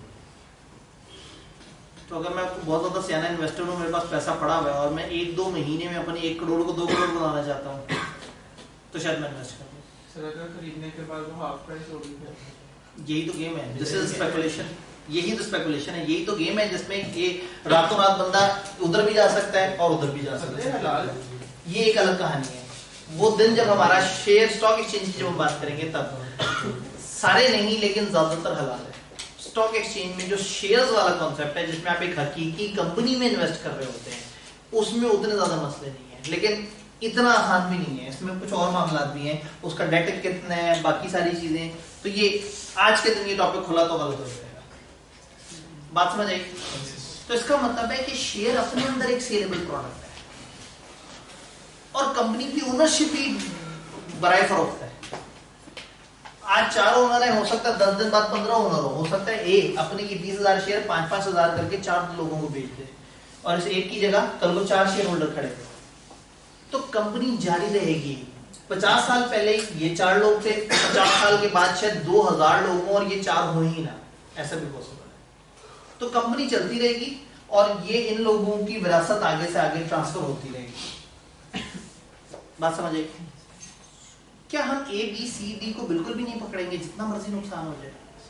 तो अगर मैं बहुत ज्यादा सियाना इन्वेस्टर हूँ, मेरे पास पैसा पड़ा हुआ है और मैं एक दो महीने में अपने एक करोड़ को दो करोड़ बनाना चाहता हूँ, तो शायद मैं इन्वेस्ट कर दूँ। सर अगर खरीदने के बाद वो हाफ प्राइस हो गई है, यही तो गेम है, दिस इज स्पेकुलेशन। यही तो स्पेकुलेशन है, यही तो गेम है जिसमें ये रातों रात बंदा उधर भी जा सकता है और उधर भी जा सकता है। ये एक अलग कहानी है। वो दिन जब हमारा शेयर स्टॉक एक्सचेंज की जब हम बात करेंगे तब, सारे नहीं लेकिन ज्यादातर हलाल है। स्टॉक एक्सचेंज में जो शेयर्स वाला कॉन्सेप्ट है जिसमें आप एक हकीकी कंपनी में इन्वेस्ट कर रहे होते हैं, उसमें उतने ज्यादा मसले नहीं है, लेकिन इतना आसान भी नहीं है। इसमें कुछ और मामला भी हैं, उसका डेट कितना है, बाकी सारी चीजें। तो ये आज के दिन ये टॉपिक खुला तो गलत हो जाएगा। बात समझ आई? तो इसका मतलब है कि शेयर अपने अंदर एक सेलेबल प्रोडक्ट है और कंपनी की ओनरशिप ही बराए फरोख्त है। आज चार ओनर है, हो सकता है दस दिन बाद पंद्रह ओनर हो, हो सकता है ए अपने की बीस हजार शेयर पांच पांच हजार करके चार लोगों को बेच दे और इस एक की जगह कल को चार शेयर होल्डर खड़े हो, तो कंपनी जारी रहेगी। पचास साल पहले ये चार लोग थे, पचास साल के बाद शायद दो हजार लोग और ये चार हो ही ना, ऐसा भी पॉसिबल है। तो कंपनी चलती रहेगी और ये इन लोगों की विरासत आगे से आगे ट्रांसफर होती रहेगी। बात समझ आई? क्या हम ए बी सी डी को बिल्कुल भी नहीं पकड़ेंगे जितना मर्जी नुकसान हो जाए?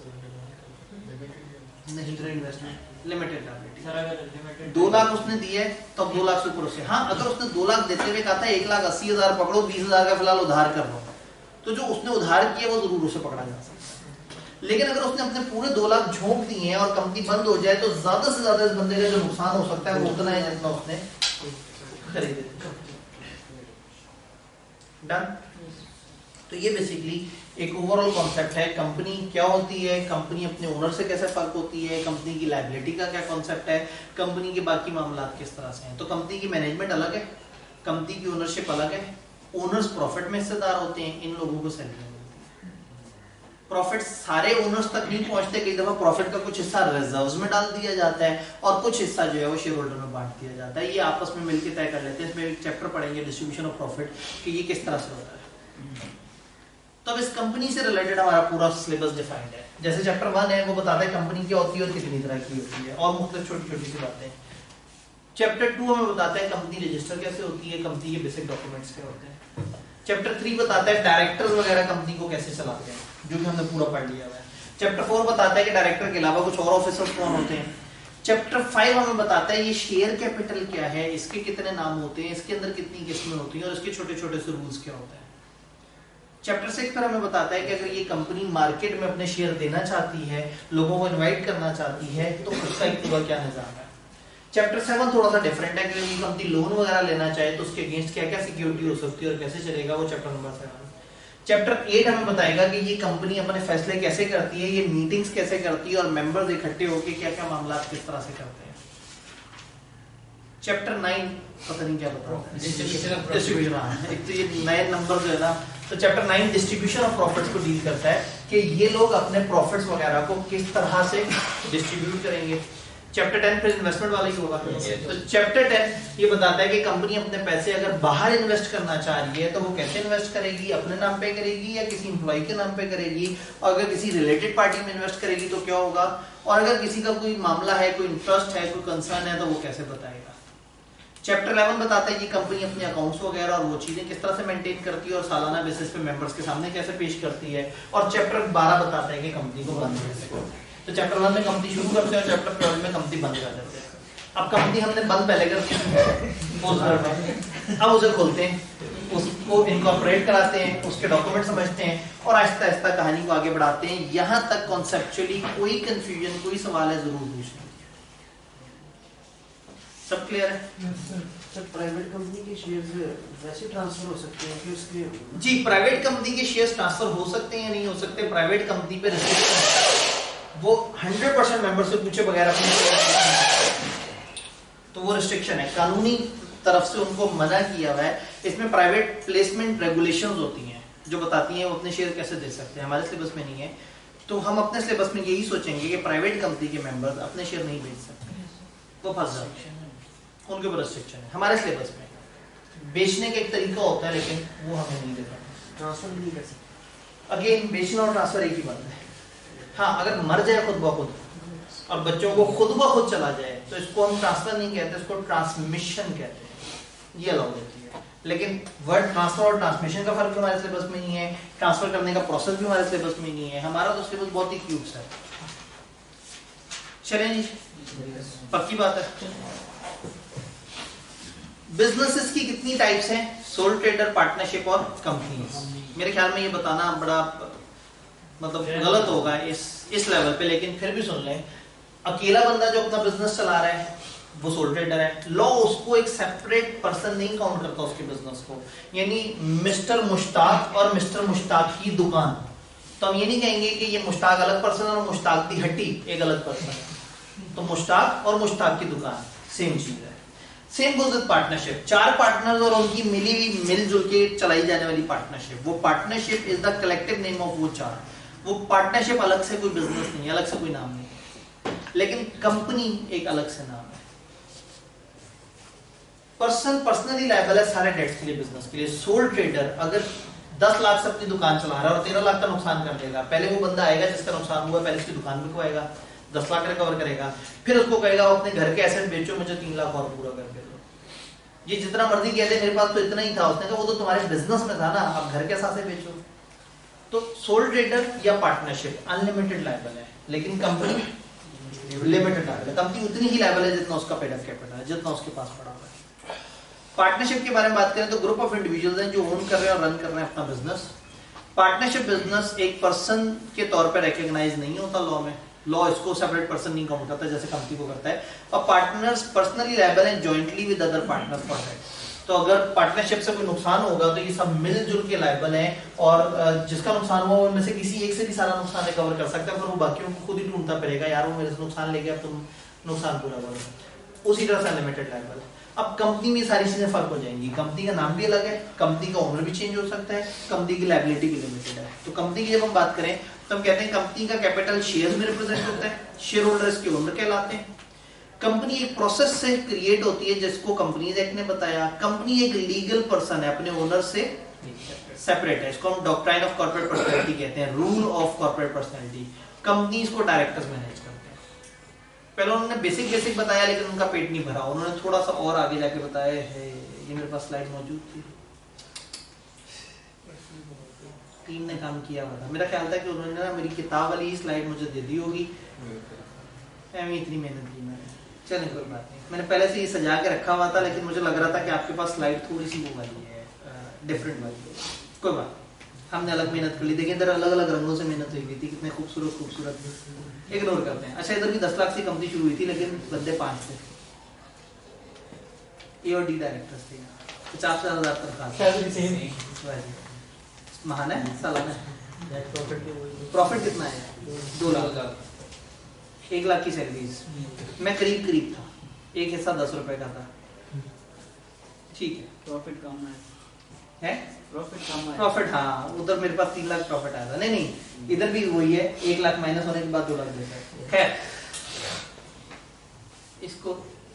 नहीं, इन्वेस्टमेंट लिमिटेड लायबिलिटी। दो लाख उसने दिए तो अब दो लाख से ऊपर उसे, हाँ अगर उसने दो लाख देते हुए कहा था एक लाख अस्सी हजार पकड़ो, बीस हजार का फिलहाल उधार कर लो, तो जो उसने उधार किया वो जरूर उसे पकड़ा जा सकता है। लेकिन अगर उसने अपने पूरे दो लाख झोंक दिए हैं और कंपनी बंद हो जाए तो ज्यादा से ज्यादा इस बंदे का जो नुकसान हो सकता है वो उतना है जितना उसने खरीदे। डन? तो ये बेसिकली एक ओवरऑल कॉन्सेप्ट है। कंपनी क्या होती है, कंपनी अपने ओनर से कैसे फर्क होती है, कंपनी की लायबिलिटी का क्या कॉन्सेप्ट है, कंपनी के बाकी मामला किस तरह से हैं। तो कंपनी की मैनेजमेंट अलग है, कंपनी की ओनरशिप अलग है, ओनर्स प्रॉफिट में हिस्सेदार होते हैं, इन लोगों को सैलरी मिलती है। प्रॉफिट सारे ओनर्स तक नहीं पहुंचते, कई दफा प्रॉफिट का कुछ हिस्सा रिजर्व्स में डाल दिया जाता है और कुछ हिस्सा जो है वो शेयर होल्डर में बांट दिया जाता है। ये आपस में मिलकर तय कर लेते हैं। इसमें एक चैप्टर पढ़ेंगे डिस्ट्रीब्यूशन ऑफ प्रॉफिट कि ये किस तरह से होता है। तो अब इस कंपनी से रिलेटेड हमारा पूरा सिलेबस डिफाइंड है। जैसे चैप्टर वन है वो बताता है कंपनी क्या होती है और कितनी तरह की होती है और मुख्तलिफ छोटी छोटी सी बातें। चैप्टर टू हमें बताता है कंपनी रजिस्टर कैसे होती है, कंपनी के बेसिक डॉक्यूमेंट्स क्या होते हैं। चैप्टर थ्री बताता है डायरेक्टर्स वगैरह कंपनी को कैसे चलाते हैं, जो कि हमने पूरा पढ़ लिया हुआ है। चैप्टर फोर बताता है कि डायरेक्टर के अलावा कुछ और ऑफिसर्स कौन होते हैं। चैप्टर फाइव हमें बताता है ये शेयर कैपिटल क्या है, इसके कितने नाम होते हैं, इसके अंदर कितनी किस्में होती हैं और इसके छोटे छोटे से रूल्स क्या होते हैं। चैप्टर सिक्स पर हमें बताता है कि अगर ये कंपनी मार्केट में अपने शेयर देना चाहती है, लोगों को इनवाइट करना चाहती है, तो उसका एक पूरा क्या निजाम है। चैप्टर सेवन थोड़ा सा डिफरेंट है कि ये कंपनी लोन वगैरह लेना चाहे तो उसके अगेंस्ट क्या क्या सिक्योरिटी हो सकती है और कैसे चलेगा, वो chapter number seven. Chapter eight हमें बताएगा कि ये कंपनी अपने फैसले कैसे करती है, ये मीटिंग्स कैसे करती है और मेंबर्स इकट्ठे होकर क्या क्या मामला किस तरह से करते हैं। चैप्टर नाइन पता नहीं क्या बताओ, डिस्ट्रीब्यूशन। एक तो ये नए नंबर जो है ना, तो chapter nine distribution of profits को डील करता है कि ये लोग अपने प्रॉफिट्स वगैरह को किस तरह से डिस्ट्रीब्यूट करेंगे। चैप्टर टेन फिर इन्वेस्टमेंट वाला ही होगा। तो चैप्टर टेन ये बताता है कि कंपनी अपने पैसे अगर बाहर इन्वेस्ट करना चाह रही है तो वो कैसे इन्वेस्ट करेगी, अपने नाम पे करेगी या किसी एम्प्लॉय के नाम पे करेगी, और अगर किसी रिलेटेड पार्टी में इन्वेस्ट करेगी तो क्या होगा, और अगर किसी का कोई मामला है, कोई इंटरेस्ट है, कोई कंसर्न है तो वो कैसे बताएगा। चैप्टर इलेवन बताता है कि कंपनी अपने अकाउंट्स वगैरह और वो चीजें किस तरह से मेंटेन करती है और सालाना बेसिस पे मेंबर्स के सामने कैसे पेश करती है। और चैप्टर बारह बताता है कि कंपनी को बंद कैसे करते हैं। तो चैप्टर वन में कंपनी शुरू करते हैं और चैप्टर ट्वेल्व में कंपनी बंद कर देते हैं। अब कंपनी हमने बंद पहले कर दी, अब उसे खोलते हैं, उसको इनकॉर्पोरेट कराते हैं, उसके डॉक्यूमेंट समझते हैं और आहिस्ता आहिस्ता कहानी को आगे बढ़ाते हैं। यहाँ तक कॉन्सेप्चुअली कोई कंफ्यूजन, कोई सवाल है जरूर पूछना। सब क्लियर है? सर प्राइवेट कंपनी के शेयर्स वैसे ट्रांसफर हो सकते हैं कि उसके? जी, प्राइवेट कंपनी के शेयर्स ट्रांसफर हो सकते हैं या नहीं हो सकते। प्राइवेट कंपनी पे रिस्ट्रिक्शन, वो हंड्रेड परसेंट मेंबर से पूछे बगैर अपने, तो वो रिस्ट्रिक्शन है, कानूनी तरफ से उनको मना किया हुआ है। इसमें प्राइवेट प्लेसमेंट रेगुलेशंस होती हैं जो बताती हैं वो अपने शेयर कैसे दे सकते हैं। हमारे सिलेबस में नहीं है, तो हम अपने सिलेबस में यही सोचेंगे कि प्राइवेट कंपनी के मेंबर्स अपने शेयर नहीं बेच सकते, वो फंस जाते हैं, उनके ऊपर रिस्ट्रिक्शन है। हमारे सिलेबस में बेचने का एक तरीका होता है लेकिन वो हमें नहीं देता, ट्रांसफर नहीं कर सकते। अगेन बेचना और ट्रांसफर एक ही बात है। हाँ, अगर मर जाए खुद ब खुद और बच्चों को खुद ब खुद चला जाए तो इसको हम ट्रांसफर नहीं कहते, इसको ट्रांसमिशन कहते हैं, ये अलाउ होती है। लेकिन वर्ड ट्रांसफर और ट्रांसमिशन का फर्क भी हमारे सिलेबस में नहीं है, ट्रांसफर करने का प्रोसेस भी हमारे सिलेबस में नहीं है। हमारा तो सिलेबस बहुत ही क्यूट सा है। चलें जी, पक्की बात है। बिजनेसेस की कितनी टाइप्स हैं? सोल ट्रेडर, पार्टनरशिप और कंपनीज। मेरे ख्याल में ये बताना बड़ा मतलब गलत होगा इस इस लेवल पे, लेकिन फिर भी सुन लें। अकेला बंदा जो अपना बिजनेस चला रहा है वो सोल ट्रेडर है। लॉ उसको एक सेपरेट पर्सन नहीं काउंट करता उसके बिजनेस को, यानी मिस्टर मुश्ताक और मिस्टर मुश्ताक की दुकान, तो हम ये नहीं कहेंगे कि ये मुश्ताक अलग पर्सन और मुश्ताक दी हट्टी एक अलग पर्सन है। तो मुश्ताक और मुश्ताक की दुकान सेम चीज है। सेम गोज विद पार्टनरशिप, चार पार्टनर्स और उनकी मिली हुई मिलजुल के चलाई जाने वाली पार्टनरशिप। वो partnership is the collective name of वो चार। वो पार्टनरशिप अलग से कोई बिजनेस नहीं, अलग से कोई नाम नहीं, लेकिन कंपनी एक अलग से नाम है। पर्सन पर्सनली लायबल है सारे डेट्स के लिए, बिजनेस के लिए। सोल ट्रेडर अगर दस लाख से अपनी दुकान चला रहा है और तेरह लाख का नुकसान कर देगा, पहले वो बंदा आएगा जिसका नुकसान हुआ, पहले उसकी दुकान भी खुआएगा, दस लाख रिकवर करेगा, फिर उसको कहेगा अपने घर के एसेट बेचो, मुझे तीन लाख और पूरा करके दो। ये जितना मर्जी कह दे मेरे पास तो इतना ही था, उसने कहा वो तो तुम्हारे बिजनेस में था ना, अब घर के साथ बेचो। तो सोल ट्रेडर या पार्टनरशिप अनलिमिटेड लायबल है, लेकिन कंपनी लिमिटेड लायबल है। कंपनी उतनी ही लायबल है जितना उसका पेड अप कैपिटल है, जितना उसके पास पड़ा हुआ है। पार्टनरशिप के बारे में बात करें तो ग्रुप ऑफ इंडिविजुअल्स हैं जो ओन कर रहे हैं और रन कर रहे हैं अपना बिजनेस। पार्टनरशिप बिजनेस एक पर्सन के तौर पर रिकॉग्नाइज नहीं होता लॉ में, लॉ इसको सेपरेट पर्सन नहीं काउंट करता जैसे कंपनी को करता है। और पार्टनर्स पर्सनली लायबल हैं jointly with other partners for that. तो अगर पार्टनरशिप से कोई नुकसान होगा तो ये सब मिलजुल के लायबल हैं, और जिसका नुकसान हुआ उनमें से किसी एक से भी सारा नुकसान रिकवर कर सकता है, पर वो बाकियों को खुद ही ढूंढता फिरेगा, यार वो मेरे से नुकसान ले गया, तुम नुकसान पूरा करो। उसी तरह से अनलिमिटेड लायबल है। अब कंपनी में सारी चीजें फर्क हो जाएंगी, कंपनी का नाम भी अलग है, कंपनी का ओनर भी चेंज हो सकता है, कंपनी की लायबिलिटी भी लिमिटेड है। तो कंपनी की जब हम बात करें तो हम कहते हैं कंपनी का कैपिटल शेयर्स में रिप्रेजेंट होता है, शेयर होल्डर इसके ओनर कहलाते हैं। कंपनी एक प्रोसेस से क्रिएट होती है जिसको कंपनीज एक्ट ने बताया। कंपनी एक लीगल पर्सन है, अपने ओनर से सेपरेट है, इसको हम डॉक्ट्राइन ऑफ कॉर्पोरेट पर्सनालिटी कहते हैं, rule of corporate personality. Company इसको डायरेक्टर्स मैनेज करते हैं। पहले उन्होंने बेसिक बेसिक बताया लेकिन उनका पेट नहीं भरा, उन्होंने थोड़ा सा और आगे जाके बताया है। ये मेरे पास स्लाइड मौजूद थी, टीम ने काम किया हुआ था। मेरा ख्याल था कि उन्होंने ना मेरी किताब वाली स्लाइड मुझे दे दी होगी, इतनी मेहनत की मैंने। चलें कोई बात नहीं, मैंने पहले से ये सजा के रखा हुआ था, लेकिन मुझे लग रहा था कि आपके पास स्लाइड थोड़ी सी वो वाली है, डिफरेंट वाली है। कोई बात, हमने अलग मेहनत कर ली। देखिए इधर अलग अलग रंगों से मेहनत हुई थी, कितने खूबसूरत खूबसूरत। इग्नोर करते हैं। अच्छा, इधर भी दस लाख से कंपनी शुरू हुई थी, लेकिन बंदे पांच थे, ए और डी डायरेक्टर्स थे, पचास हजार तनख्वाह। महान है सालाना। प्रॉफिट कितना है? दो लाख एक लाख की सैलरीज। मैं करीब करीब था, एक हिस्सा दस रुपए का था, ठीक है। प्रॉफिट कम है, है? प्रॉफिट कम है। प्रॉफिट हाँ, उधर मेरे पास तीन लाख प्रॉफिट आया था। नहीं नहीं, इधर भी वही है, एक लाख माइनस होने के बाद दो लाख देता है। खैर, इसको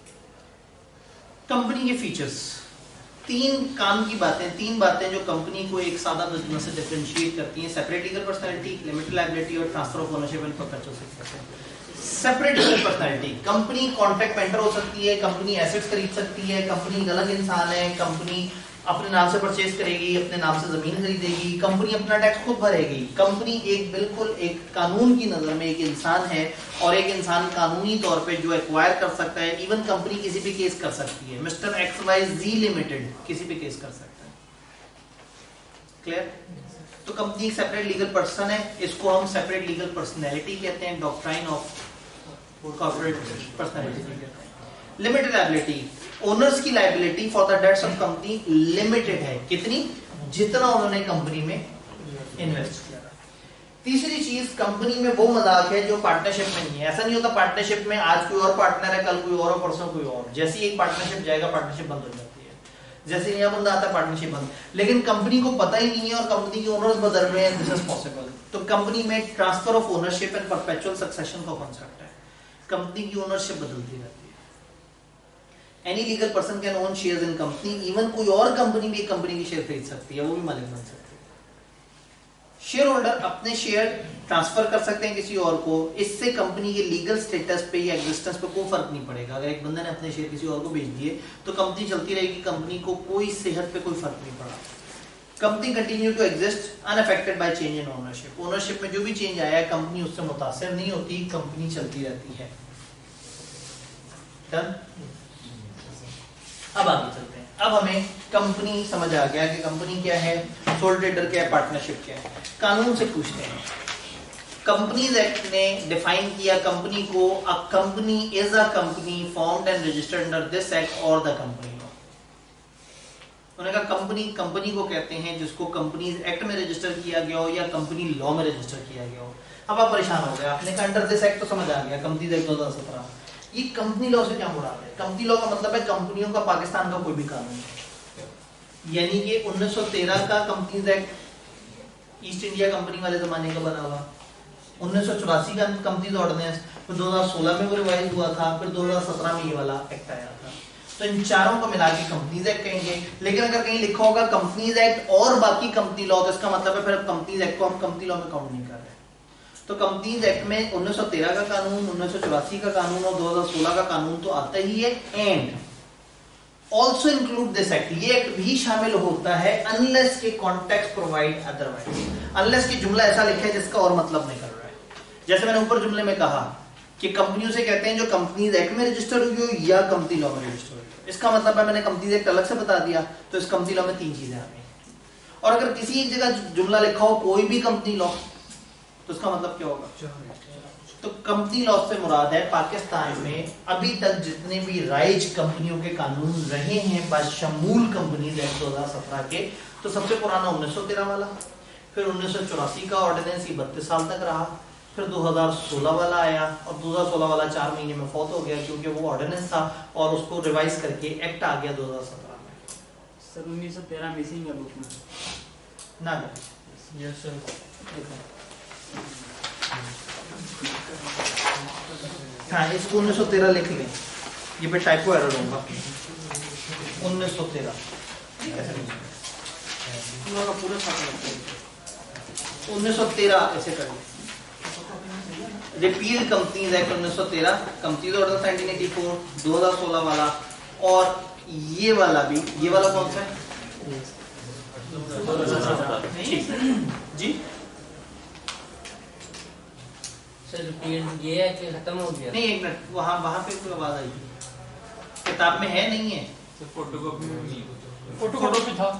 कंपनी के फीचर्स, तीन काम की बातें, तीन बातें जो कंपनी को एक सादा बिजनेस से डिफरेंशिएट करती हैं: separate legal personality, limited liability और transfer of ownership and perpetual succession. Separate legal personality, company contract पेंटर हो सकती है, कंपनी एसेट्स खरीद सकती है, कंपनी एक अलग इंसान है, कंपनी अपने नाम से परचेज करेगी, अपने नाम से जमीन खरीदेगी, कंपनी अपना टैक्स खुद भरेगी। कंपनी एक बिल्कुल एक कानून की नजर में एक इंसान है, और एक इंसान कानूनी तौर पे जो एक्वायर कर सकता है। इवन कंपनी किसी भी केस कर सकती है, mister X Y Z limited किसी भी केस कर सकता है। क्लियर? तो कंपनी एक सेपरेट लीगल पर्सन है, इसको हम सेपरेट लीगल पर्सनैलिटी कहते हैं, डॉक्ट्राइन ऑफ कॉर्पोरेट पर्सनैलिटी कहते हैं। लिमिटेड लायबिलिटी, ओनर्स की liability for the debts of company limited है, कितनी? जितना उन्होंने कंपनी में इन्वेस्ट किया। तीसरी चीज, कंपनी में वो मजाक है जो पार्टनरशिप में नहीं है। ऐसा नहीं होता पार्टनरशिप में आज कोई और पार्टनर है, कल कोई और, परसों कोई और। जैसे ही एक पार्टनरशिप जाएगा पार्टनरशिप बंद हो जाती है, जैसे नया बंदा आता है पार्टनरशिप बंद। लेकिन कंपनी को पता ही नहीं है और कंपनी के ओनर्स बदल रहे हैं, दिस इज पॉसिबल। तो कंपनी में transfer of ownership and perpetual succession का कॉन्सेप्ट है। कंपनी की ओनरशिप बदलती रहती है। Any legal person can own shares in company, even कोई और कंपनी भी एक कंपनी की शेयर खरीद सकती है, वो भी मालिक बन सकती है। शेयर होल्डर अपने शेयर ट्रांसफर कर सकते हैं किसी और को, इससे कंपनी के लीगल स्टेटस पे या एग्जिस्टेंस पे कोई फर्क नहीं पड़ेगा। अगर एक बंदे ने अपने शेयर किसी और को बेच दिए तो कंपनी चलती रहेगी, कंपनी को कोई सेहत पे कोई फर्क नहीं पड़ा। Company continue to exist unaffected by change in ownership. Ownership में जो भी चेंज आया है कंपनी उससे मुतासिर नहीं होती, कंपनी चलती रहती है। डन। अब आगे चलते हैं। अब हमें कंपनी समझ आ गया कि कंपनी क्या है, सोल ट्रेडर क्या है, पार्टनरशिप क्या है। कानून से पूछते हैं। कंपनीज एक्ट ने डिफाइन किया कंपनी को, a company is a company formed and registered under this act और द कंपनी लॉ। उन्होंने कहा कंपनी कंपनी को कहते हैं जिसको कंपनीज एक्ट में रजिस्टर किया गया हो या कंपनी लॉ में रजिस्टर किया गया हो। अब आप परेशान हो गए, आपने कहा अंडर दिस एक्ट तो समझ आ गया, कंपनीज एक्ट दो हज़ार सत्रह। ये कंपनी लॉ से क्या मुराद है? कंपनी लॉ का मतलब है कंपनियों का पाकिस्तान का कोई भी कानून, यानी कि उन्नीस सौ तेरह का companies act East India company वाले जमाने का बना हुआ, उन्नीस सौ चौरासी का कंपनीज ऑर्डिनेंस, फिर दो हज़ार सोलह में वो रिवाइज हुआ था, फिर दो हज़ार सत्रह में ये वाला एक्ट आया था। तो इन चारों को मिला के कंपनीज एक्ट कहेंगे। लेकिन अगर कहीं लिखा होगा कंपनीज एक्ट और बाकी कंपनी लॉ, तो इसका मतलब है फिर कंपनीज एक्ट को हम कंपनी लॉ में काउंट नहीं कर रहे। तो कंपनीज एक्ट में उन्नीस सौ तेरह का कानून, उन्नीस सौ चौरासी का कानून और दो हज़ार सोलह का कानून तो आता ही है। And also include this act, ये एक्ट भी शामिल होता है अनलेस के कॉन्टेक्स्ट प्रोवाइड अदरवाइज, अनलेस कि जुमला ऐसा लिखा है जिसका और मतलब निकल रहा है। जैसे मैंने ऊपर जुमले में कहा कि कंपनियों से कहते हैं जो कंपनीज एक्ट में रजिस्टर हुई हो या कंपनी लॉ में रजिस्टर हुई हो। इसका मतलब है मैंने कंपनीज एक्ट अलग से बता दिया, तो इस कंपनी लॉ में तीन चीजें आ गई। और अगर किसी एक जगह जुमला लिखा हो कोई भी कंपनी लॉ, तो इसका मतलब क्या होगा? तो कंपनी लॉ से मुराद है पाकिस्तान में अभी तक जितने भी राइज कंपनियों के कानून रहे हैं बशमूल कंपनीज एक्ट दो हज़ार सत्रह के। तो सबसे पुराना उन्नीस सौ तेरह वाला, फिर उन्नीस सौ चौरासी का ऑर्डिनेंस ही बत्तीस साल तक रहा, फिर दो हज़ार सोलह वाला आया और दो हज़ार सोलह वाला चार महीने में फौत हो गया क्योंकि वो ऑर्डिनेंस था और उसको रिवाइज करके एक्ट आ गया दो हज़ार सत्रह में। सर उन्नीस सौ तेरह मिसिंग है बुक में ना यस सर। हाँ, इसको उन्नीस सौ तेरह लिख लें, ये पे टाइपो एरर होगा। उन्नीस सौ तेरह पूरा साथ उन्नीस सौ तेरह ऐसे करें। रिपील कंपनीज एक्ट उन्नीस सौ तेरह, कंपनीज ऑर्डर उन्नीस सौ चौरासी, दो हज़ार सोलह वाला और ये वाला भी। ये वाला कौन सा है जी? सर रिपीट ये है कि खत्म हो गया? नहीं, एक मिनट, वहाँ वहाँ पे कोई आवाज आई किताब में है नहीं है? फोटोकॉपी था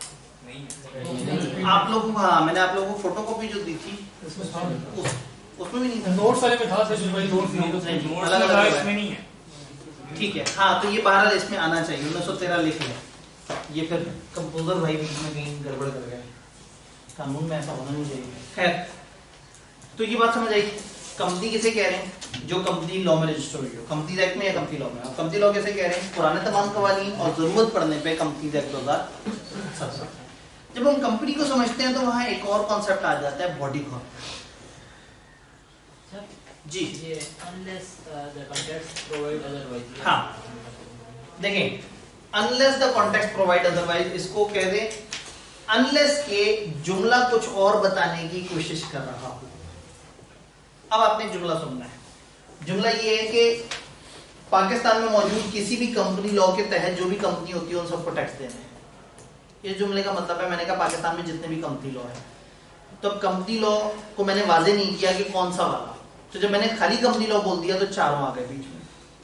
आप लोगों को, हाँ मैंने आप लोगों को फोटोकॉपी जो दी थी उसमें था, उस, उसमें भी नहीं था। नोट्स वाले में था सर, जो भाई नोट्स नहीं, नोट्स अलग अलग इसमें नहीं है। ठीक है, हाँ तो ये बहरहाल इसमें आना चाहिए। उन्नीस सौ तेरह लिख लें। ये फिर कंपोजर भाई बीच में कहीं गड़बड़ कर गए, कानून में ऐसा होना नहीं चाहिए। खैर, तो ये बात समझ आई। कंपनी किसे कह रहे हैं? जो कंपनी लॉ में रजिस्टर हुई हो, कंपनीज एक्ट में या कंपनी लॉ में। कंपनी लॉ कैसे कह रहे हैं? पुराने तमाम कवानीन और जरूरत पड़ने पे कंपनीज एक्ट दो हज़ार सत्रह। जब हम कंपनी को समझते हैं तो वहां एक और कॉन्सेप्ट आ जाता है, बॉडी कॉर्पोरेट। जी ये unless uh, the context provide otherwise। हाँ, देखें, unless the context provide otherwise, इसको कह दे अनलेस के जुमला कुछ और बताने की कोशिश कर रहा हो। अब आपने जुमला सुनना है। जुमला ये है कि पाकिस्तान में मौजूद किसी भी कंपनी लॉ के तहत जो भी कंपनी होती है उन सबको टैक्स देना है। ये जुमले का मतलब है, मैंने कहा पाकिस्तान में जितने भी कंपनी लॉ है, तो कंपनी लॉ को मैंने वाजे नहीं किया कि कौन सा वाला। तो जब मैंने खाली कंपनी लॉ बोल दिया तो चारों आ गए बीच में।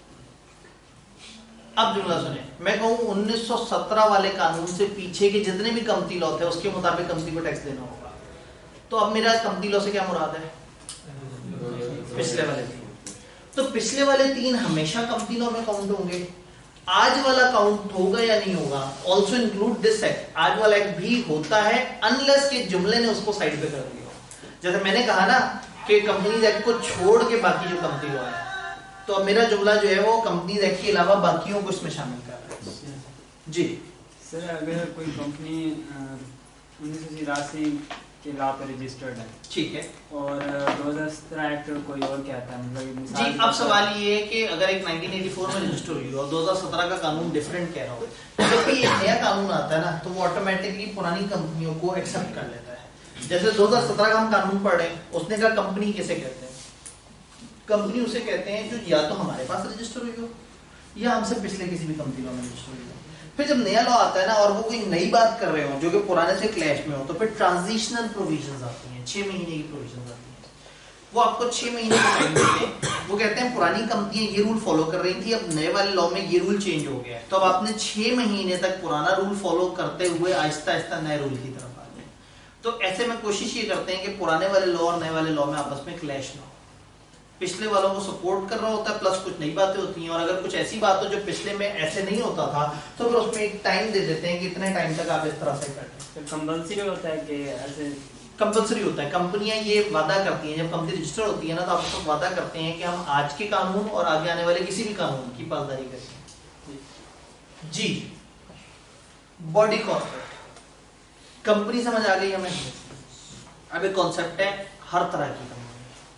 अब जुमला सुने, मैं कहूं उन्नीस सौ सत्रह वाले कानून से पीछे के जितने भी कंपनी लॉ थे उसके मुताबिक कंपनी को टैक्स देना होगा। तो अब मेरा कंपनी लॉ से क्या मुराद है? पिछले वाले तीन। तो पिछले वाले तीन हमेशा कंपनी लॉ में काउंट होंगे। आज वाला काउंट होगा या नहीं होगा? ऑल्सो इंक्लूड दिस एक्ट, आज वाला एक्ट भी होता है अनलेस के जुमले ने उसको साइड पे कर दिया। जैसे मैंने कहा ना कि कंपनीज एक्ट को छोड़ के बाकी जो कंपनी लॉ है, तो अब मेरा जुमला जो है वो कंपनीज एक्ट के अलावा बाकियों को इसमें शामिल कर रहा है। जी सर, अगर कोई कंपनी उन्नीस सौ तिरासी के लॉ पे रजिस्टर्ड है, ठीक है, और दो हज़ार सत्रह एक्ट कोई और कहता है, मतलब जी अब सवाल ये है कि अगर एक उन्नीस सौ चौरासी में रजिस्टर हुई और दो हज़ार सत्रह का कानून डिफरेंट कह रहा हो, जब भी एक नया कानून आता है ना तो वो ऑटोमेटिकली पुरानी कंपनियों को एक्सेप्ट कर लेता है। जैसे दो हज़ार सत्रह का हम कानून पढ़ रहे हैं, उसने कहा कंपनी किसे कहते हैं? कंपनी उसे कहते हैं जो या तो हमारे पास रजिस्टर हुई हो या हमसे पिछले किसी भी कंपनी लॉ में रजिस्टर हुई हो। फिर जब नया लॉ आता है ना और वो कोई नई बात कर रहे हो जो कि पुराने से क्लैश में हो, तो फिर ट्रांजिशनल प्रोविजंस आती हैं, छह महीने की प्रोविजंस आती हैं। वो आपको छह महीने का टाइम देते हैं। वो कहते हैं पुरानी कंपनियां ये रूल फॉलो कर रही थी, अब नए वाले लॉ में ये रूल चेंज हो गया है, तो अब आपने छह महीने तक पुराना रूल फॉलो करते हुए आहिस्ता आहिस्ता नए रूल की तरफ आ गए। तो ऐसे में कोशिश ये करते हैं कि पुराने वाले लॉ और नए वाले लॉ में आपस में क्लैश ना हो। पिछले वालों को सपोर्ट कर रहा होता है, प्लस कुछ नई बातें होती हैं, और अगर कुछ ऐसी बात हो जो पिछले में ऐसे नहीं होता था तो फिर उसमें एक टाइम दे देते हैं कि इतने टाइम तक आप इस तरह से करें। कंपल्सरी होता है कि ऐसे कंपल्सरी होता है। कंपनियां ये वादा करती हैं, जब कंपनी रजिस्टर होती है ना, तो आप उसको वादा करते हैं कि हम आज के कानून और आगे आने वाले किसी भी कानून की पालदारी करेंगे। जी, बॉडी कॉर्पोरेट कंपनी समझ आ गई हमें। अब एक कॉन्सेप्ट है हर तरह की कंपनी।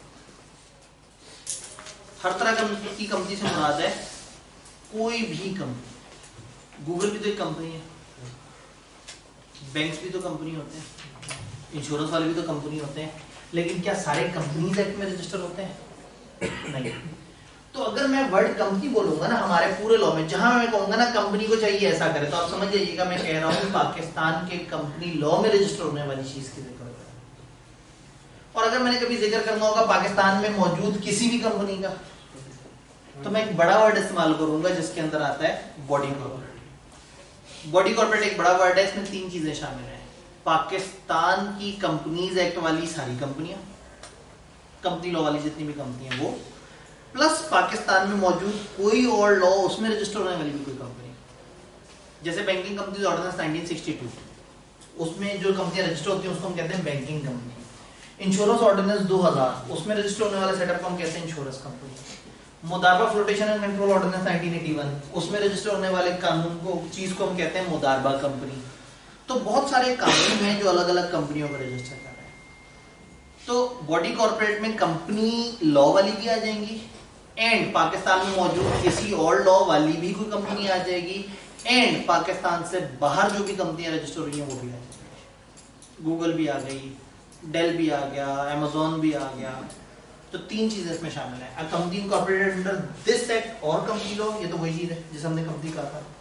हर तरह की कंपनी से मुराद है कोई भी कंपनी। गूगल भी तो एक कंपनी है, बैंक्स भी तो कंपनी होते हैं, इंश्योरेंस वाले भी तो कंपनी होते हैं, लेकिन क्या सारे कंपनीज एक्ट में रजिस्टर होते हैं? नहीं। तो अगर मैं वर्ड कंपनी बोलूंगा ना हमारे पूरे लॉ में, जहां मैं कहूंगा ना कंपनी को चाहिए ऐसा करे, तो आप समझ जाइएगा मैं कह रहा हूं पाकिस्तान के कंपनी लॉ में रजिस्टर होने वाली चीज की जिक्र है। और अगर मैंने कभी जिक्र करना होगा पाकिस्तान में मौजूद किसी भी कंपनी का, तो मैं एक बड़ा वर्ड इस्तेमाल करूंगा जिसके अंदर आता है बॉडी कॉर्पोरेट। बॉडी कॉर्पोरेट एक बड़ा वर्ड है, इसमें तीन चीजें शामिल हैं। पाकिस्तान की कंपनीज एक्ट वाली सारी कंपनियां, कंपनी लॉ वाली जितनी भी कंपनियां वो, प्लस पाकिस्तान में मौजूद कोई और लॉ उसमें रजिस्टर होने वाली भी कोई कंपनी। जैसे banking companies ordinance nineteen sixty two, उसमें जो कंपनियां रजिस्टर होती हैं उसको हम कहते हैं बैंकिंग कंपनी। इंश्योरेंस ऑर्डिनेंस दो हज़ार, उसमें रजिस्टर होने वाले सेटअप को हम कहते हैं इंश्योरेंस कंपनी। मुदारबा flotation and control ordinance nineteen eighty one, उसमें रजिस्टर होने वाले कानून को चीज को हम कहते हैं मुदारबा कंपनी। तो बहुत सारे कानून हैं जो अलग अलग कंपनियों में रजिस्टर कर रहे हैं। तो बॉडी कॉर्पोरेट में कंपनी लॉ वाली भी आ जाएंगी, एंड पाकिस्तान में मौजूद किसी और लॉ वाली भी कोई कंपनी आ जाएगी, एंड पाकिस्तान से बाहर जो भी कंपनियां रजिस्टर हुई हैं वो भी आ जाएंगी। गूगल भी आ गई, डेल भी आ गया, अमेजोन भी आ गया। तो तीन चीजें इसमें शामिल है। A company incorporated under this act और कंपनी लॉ, ये तो वही चीज है जिसे हमने कंपनी कहा था,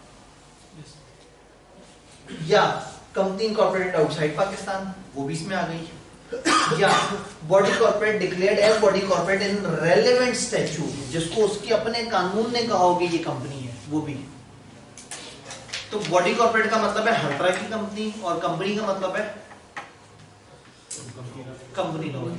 या कंपनी इनकॉर्पोरेटेड आउटसाइड पाकिस्तान, वो भी इसमें आ गई, या body corporate declared as body corporate in relevant statute, जिसको उसके अपने कानून ने कहा होगा ये कंपनी है, वो भी। तो बॉडी कॉर्पोरेट का मतलब है हर तरह की कंपनी, और कंपनी का मतलब है कंपनी लॉ।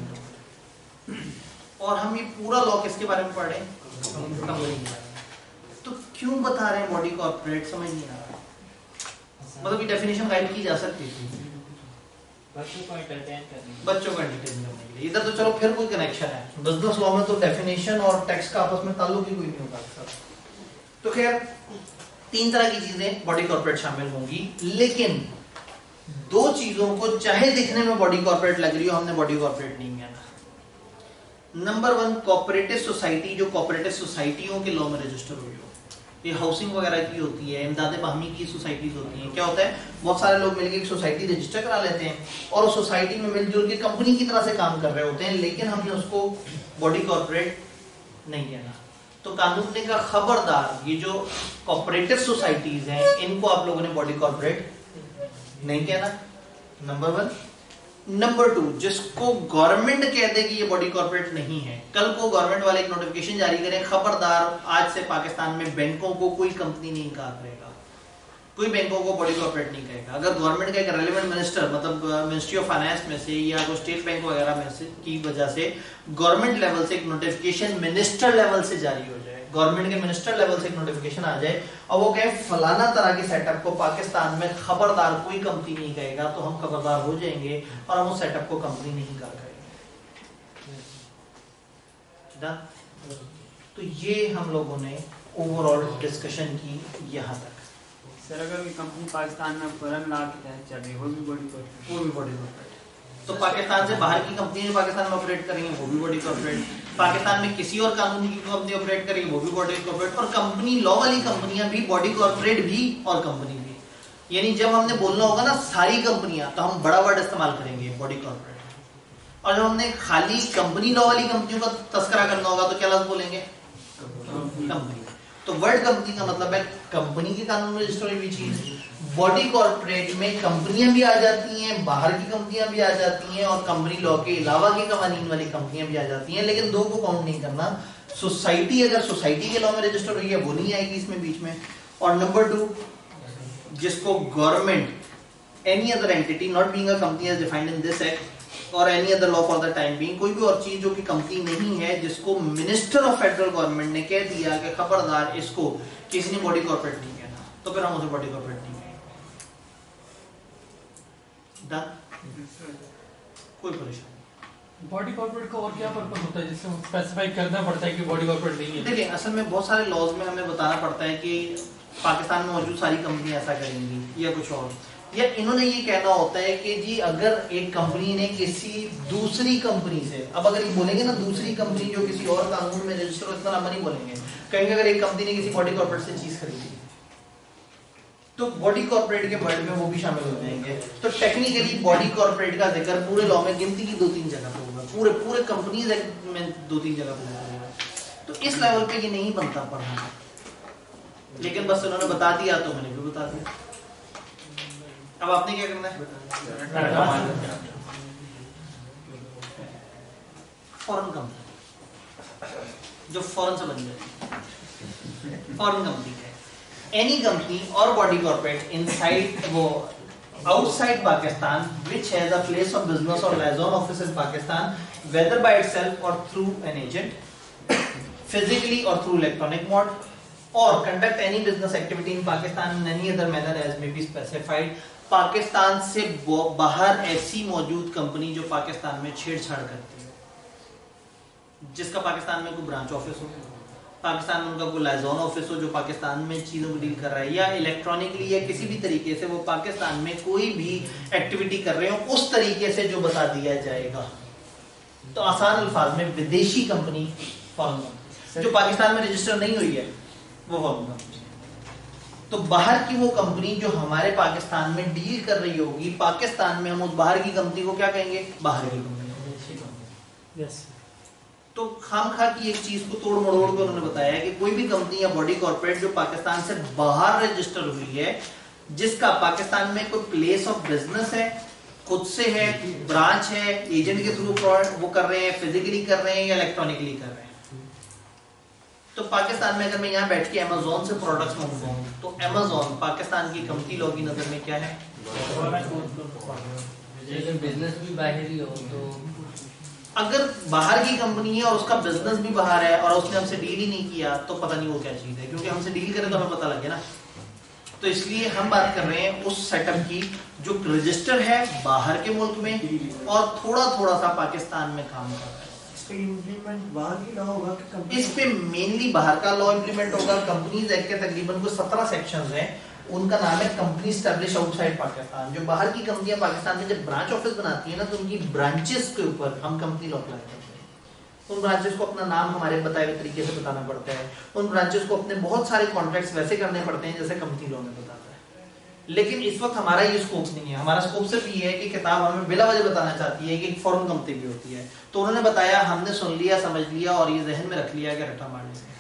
और हम ये पूरा लॉ किसके बारे में पढ़ रहे हैं? कंपनी के बारे में। तो क्यों बता रहे हैं बॉडी कॉर्पोरेट, समझ नहीं आ रहा। मतलब ये डेफिनेशन गाइड की जा सकती थी बच्चों को एंटरटेन करने बच्चों को एंटरटेन करने के लिए। इधर तो चलो फिर कोई कनेक्शन है, बिजनेस लॉ में तो डेफिनेशन और टैक्स का आपस में ताल्लुक ही कोई नहीं होता। तो खैर तीन तरह की चीजें बॉडी कॉर्पोरेट शामिल होंगी, लेकिन दो चीजों को चाहे दिखने में बॉडी कॉर्पोरेट लग रही हो, हमने बॉडी कॉर्पोरेट नहीं कहना। नंबर वन, कोऑपरेटिव सोसाइटी, जो कोऑपरेटिव सोसाइटियों के लॉ में रजिस्टर हुई हो, ये हाउसिंग वगैरह की होती है, इमदाद बाहमी की सोसाइटीज होती हैं। क्या होता है, बहुत सारे लोग मिलकर एक सोसाइटी रजिस्टर करा लेते हैं और उस सोसाइटी में मिलजुल के कंपनी की तरह से काम कर रहे होते हैं, लेकिन हमने उसको बॉडी कॉर्पोरेट नहीं कहना। तो कानून ने कहा खबरदार, ये जो कोऑपरेटिव सोसाइटीज हैं इनको आप लोगों ने बॉडी कॉर्पोरेट नहीं कहना, नंबर वन। नंबर टू, जिसको गवर्नमेंट कह दे कि ये बॉडी कॉर्पोरेट नहीं है, कल को गवर्नमेंट वाले एक नोटिफिकेशन जारी करें, खबरदार आज से पाकिस्तान में बैंकों को कोई कंपनी नहीं कहा करेगा, कोई बैंकों को बॉडी कॉर्पोरेट नहीं कहेगा। अगर गवर्नमेंट का एक रेलेवेंट मिनिस्टर, मतलब मिनिस्ट्री ऑफ फाइनेंस में से या कोई स्टेट बैंक वगैरह में से की वजह से गवर्नमेंट लेवल से एक नोटिफिकेशन मिनिस्टर लेवल से जारी हो जाए, गवर्नमेंट के मिनिस्टर लेवल से एक नोटिफिकेशन आ जाए और वो कहे फलाना तरह के सेटअप को पाकिस्तान में खबरदार कोई कंपनी नहीं कहेगा, तो हम खबरदार हो जाएंगे और हम उस सेटअप को कंपनी नहीं कहा करेंगे। तो ये हम लोगों ने ओवरऑल डिस्कशन की यहाँ तक। सर अगर कोई कंपनी पाकिस्तान में फॉरेन लॉ के तहत चल रही है, वो भी बॉडी कॉर्पोरेट, वो भी बॉडी कॉर्पोरेट। तो पाकिस्तान से बाहर की कंपनी पाकिस्तान में ऑपरेट करेंगे, वो भी बॉडी कॉर्पोरेट। पाकिस्तान में किसी और कानून की कंपनी ऑपरेट करेगी, वो भी बॉडी कॉर्पोरेट। और कंपनी लॉ वाली कंपनियां भी बॉडी कॉर्पोरेट भी और कंपनी भी। यानी जब हमने बोलना होगा ना सारी कंपनियां, तो हम बड़ा वर्ड इस्तेमाल करेंगे, बॉडी कॉर्पोरेट। और जब हमने खाली कंपनी लॉ वाली कंपनियों का तस्करा करना होगा तो क्या लफ्ज बोलेंगे? कंपनी। तो वर्ड कंपनी का मतलब है कंपनी के कानून में रजिस्टर हुई चीज। बॉडी कॉर्पोरेट में कंपनियां भी आ जाती हैं, बाहर की कंपनियां भी आ जाती हैं, और कंपनी लॉ के अलावा की कवानीन वाली कंपनियां भी आ जाती हैं, लेकिन दो को काउंट नहीं करना। सोसाइटी अगर सोसाइटी के लॉ में रजिस्टर हुई है वो नहीं आएगी इसमें बीच में। और नंबर टू, जिसको government any other entity not being a company as defined in this act और any other law for the time being, कोई भी और चीज जो कि कंपनी नहीं है, जिसको मिनिस्टर ऑफ फेडरल गवर्नमेंट ने कह दिया कि खबरदार इसको किसी ने बॉडी कॉर्पोरेट नहीं कहना, तो फिर हम उसे बॉडी कॉर्पोरेट नहीं कहेंगे। कोई परेशानी। बॉडी कॉर्पोरेट का और क्या पर्पस होता है जिससे स्पेसिफाई करना पड़ता है कि बॉडी कॉर्पोरेट नहीं है? देखिए, असल में बहुत सारे लॉज में हमें बताना पड़ता है कि पाकिस्तान में मौजूद सारी कंपनी ऐसा करेंगी या कुछ और, या इन्होंने ये कहना होता है कि जी अगर एक कंपनी ने किसी दूसरी कंपनी से, अब अगर ये बोलेंगे ना दूसरी कंपनी जो किसी और कानून में रजिस्टर हो, इतना लंबा नहीं बोलेंगे, कहेंगे अगर एक कंपनी ने किसी बॉडी कॉर्पोरेट से चीज खरीदी तो बॉडी कॉर्पोरेट के वर्ड में वो भी शामिल हो जाएंगे। तो टेक्निकली बॉडी कॉर्पोरेट का जिक्र पूरे लॉ में गिनती की दो तीन जगह पे होगा, पूरे पूरे कंपनीज में दो तीन जगह पे होगा। तो इस लेवल पे ये नहीं बनता पढ़ाना, लेकिन बस उन्होंने बता दिया तो मैंने भी बता दिया। अब आपने क्या करना है? फॉरेन कंपनी जो फॉरेन से बन जाए, फॉरेन कंपनी है एनी कंपनी और बॉडी कॉर्पोरेट इनसाइड वो outside Pakistan which has a place of business or liaison office in Pakistan whether by itself or through an agent physically or through electronic mode or conduct any business activity in Pakistan in any other manner as may be specified। Pakistan से बाहर ऐसी मौजूद कंपनी जो पाकिस्तान में छेड़छाड़ करती है, जिसका पाकिस्तान में कोई ब्रांच ऑफिस हो, पाकिस्तान में उनका कोई लाइजॉन ऑफिस हो जो पाकिस्तान में चीज़ों को डील कर रहा है, या इलेक्ट्रॉनिकली या किसी भी तरीके से वो पाकिस्तान में कोई भी एक्टिविटी कर रहे हो, उस तरीके से जो बता दिया जाएगा। तो आसान अल्फाज में विदेशी कंपनी फॉरेन कंपनी, जो पाकिस्तान में रजिस्टर नहीं हुई है वो फॉरेन कंपनी। तो बाहर की वो कंपनी जो हमारे पाकिस्तान में डील कर रही होगी, पाकिस्तान में हम उस बाहर की कंपनी को क्या कहेंगे? बाहर की कंपनी। यस। तो खामखा की एक चीज को तोड़ मड़ोड़ के उन्होंने बताया कि कोई भी कंपनी या बॉडी कॉर्पोरेट जो पाकिस्तान से बाहर रजिस्टर हुई है, जिसका पाकिस्तान में कोई प्लेस ऑफ बिजनेस है, खुद से है, ब्रांच है, एजेंट के थ्रू वो कर रहे हैं, फिजिकली कर रहे हैं या इलेक्ट्रॉनिकली कर रहे हैं। तो पाकिस्तान में अगर मैं यहाँ बैठ के अमेज़न से प्रोडक्ट्स मंगवाऊं तो अमेज़न पाकिस्तान की कंपनी लॉ की नजर में क्या है? बिजनेस भी बाहरी हो तो अगर बाहर की कंपनी है और उसका बिजनेस भी बाहर है और उसने हमसे डील ही नहीं किया तो पता नहीं वो क्या चीज है, क्योंकि हमसे डील करें तो हमें पता लगे ना। तो इसलिए हम बात कर रहे हैं उस सेटअप की जो रजिस्टर है बाहर के मुल्क में और थोड़ा थोड़ा सा पाकिस्तान में काम कर रहा है। इम्प्लीमेंट बाहर की लॉ होगा कि कंपनी? इस पे मेनली बाहर का लॉ इम्प्लीमेंट होगा। कंपनीज एक्ट के तकरीबन कुछ सत्रह सेक्शंस हैं, उनका नाम है कंपनी स्टैब्लिश आउटसाइड पाकिस्तान। जो बाहर की कंपनियां पाकिस्तान में जब ब्रांच ऑफिस बनाती है ना, तो उनकी ब्रांचेस के ऊपर हम कंपनी लॉ अप्लाई करते हैं। उन ब्रांचेस को अपना नाम हमारे बताए हुए तरीके से बताना पड़ता है, उन ब्रांचेस को अपने बहुत सारे कॉन्ट्रैक्ट्स वैसे करने पड़ते हैं जैसे कंपनी लॉ में बताता है। लेकिन इस वक्त हमारा ये स्कोप नहीं है, हमारा स्कोप सिर्फ ये है कि किताब हमें बिला वजह बताना चाहती है कि एक फॉरेन कंपनी भी होती है। तो उन्होंने बताया, हमने सुन लिया, समझ लिया और ये जहन में रख लिया कि रट्टा मारने से।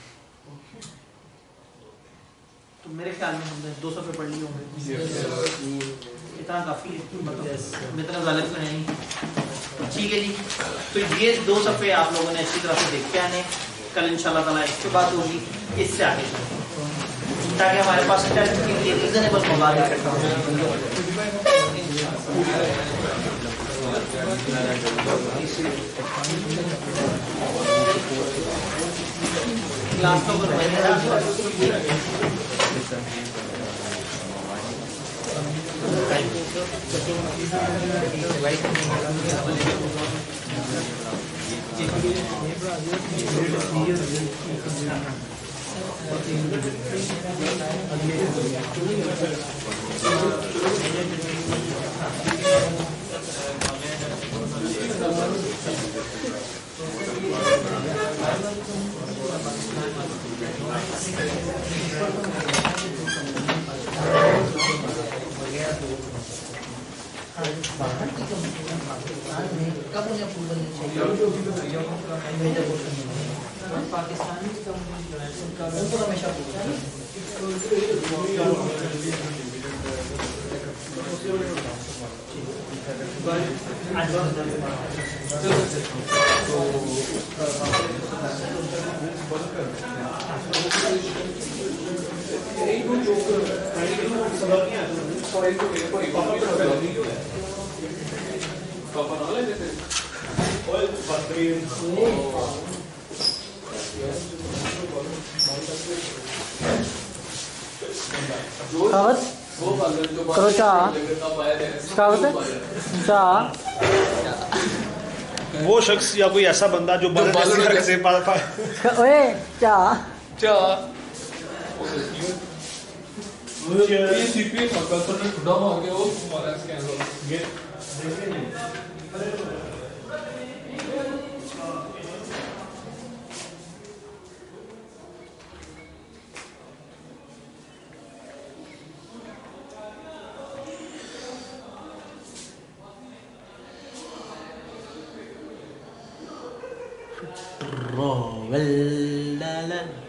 तो मेरे ख्याल में हमने दो सौ पे पढ़ लिए होंगे, इतना काफी है, मतलब इतना गलत तो नहीं। ठीक है जी, तो ये दो सफ़े आप लोगों ने अच्छी तरह से देख के आने। कल इंशाल्लाह ताला इसके बाद होगी, इससे आगे ताकि हमारे पास रीजनेबल मवाद इकट्ठा हो जाए। क्लास तो बाहर की कब उन्हें अप्रूवल नहीं चाहिए? पाकिस्तानी उनको हमेशा approval कागज करो चा कागज चा वो शख्स या कोई ऐसा बंदा जो बालर से पा, पा, ओए चा ये सीपीए कंसर्न ने खुदा मार के वो हमारा स्कैन हो गया Roll, la, la.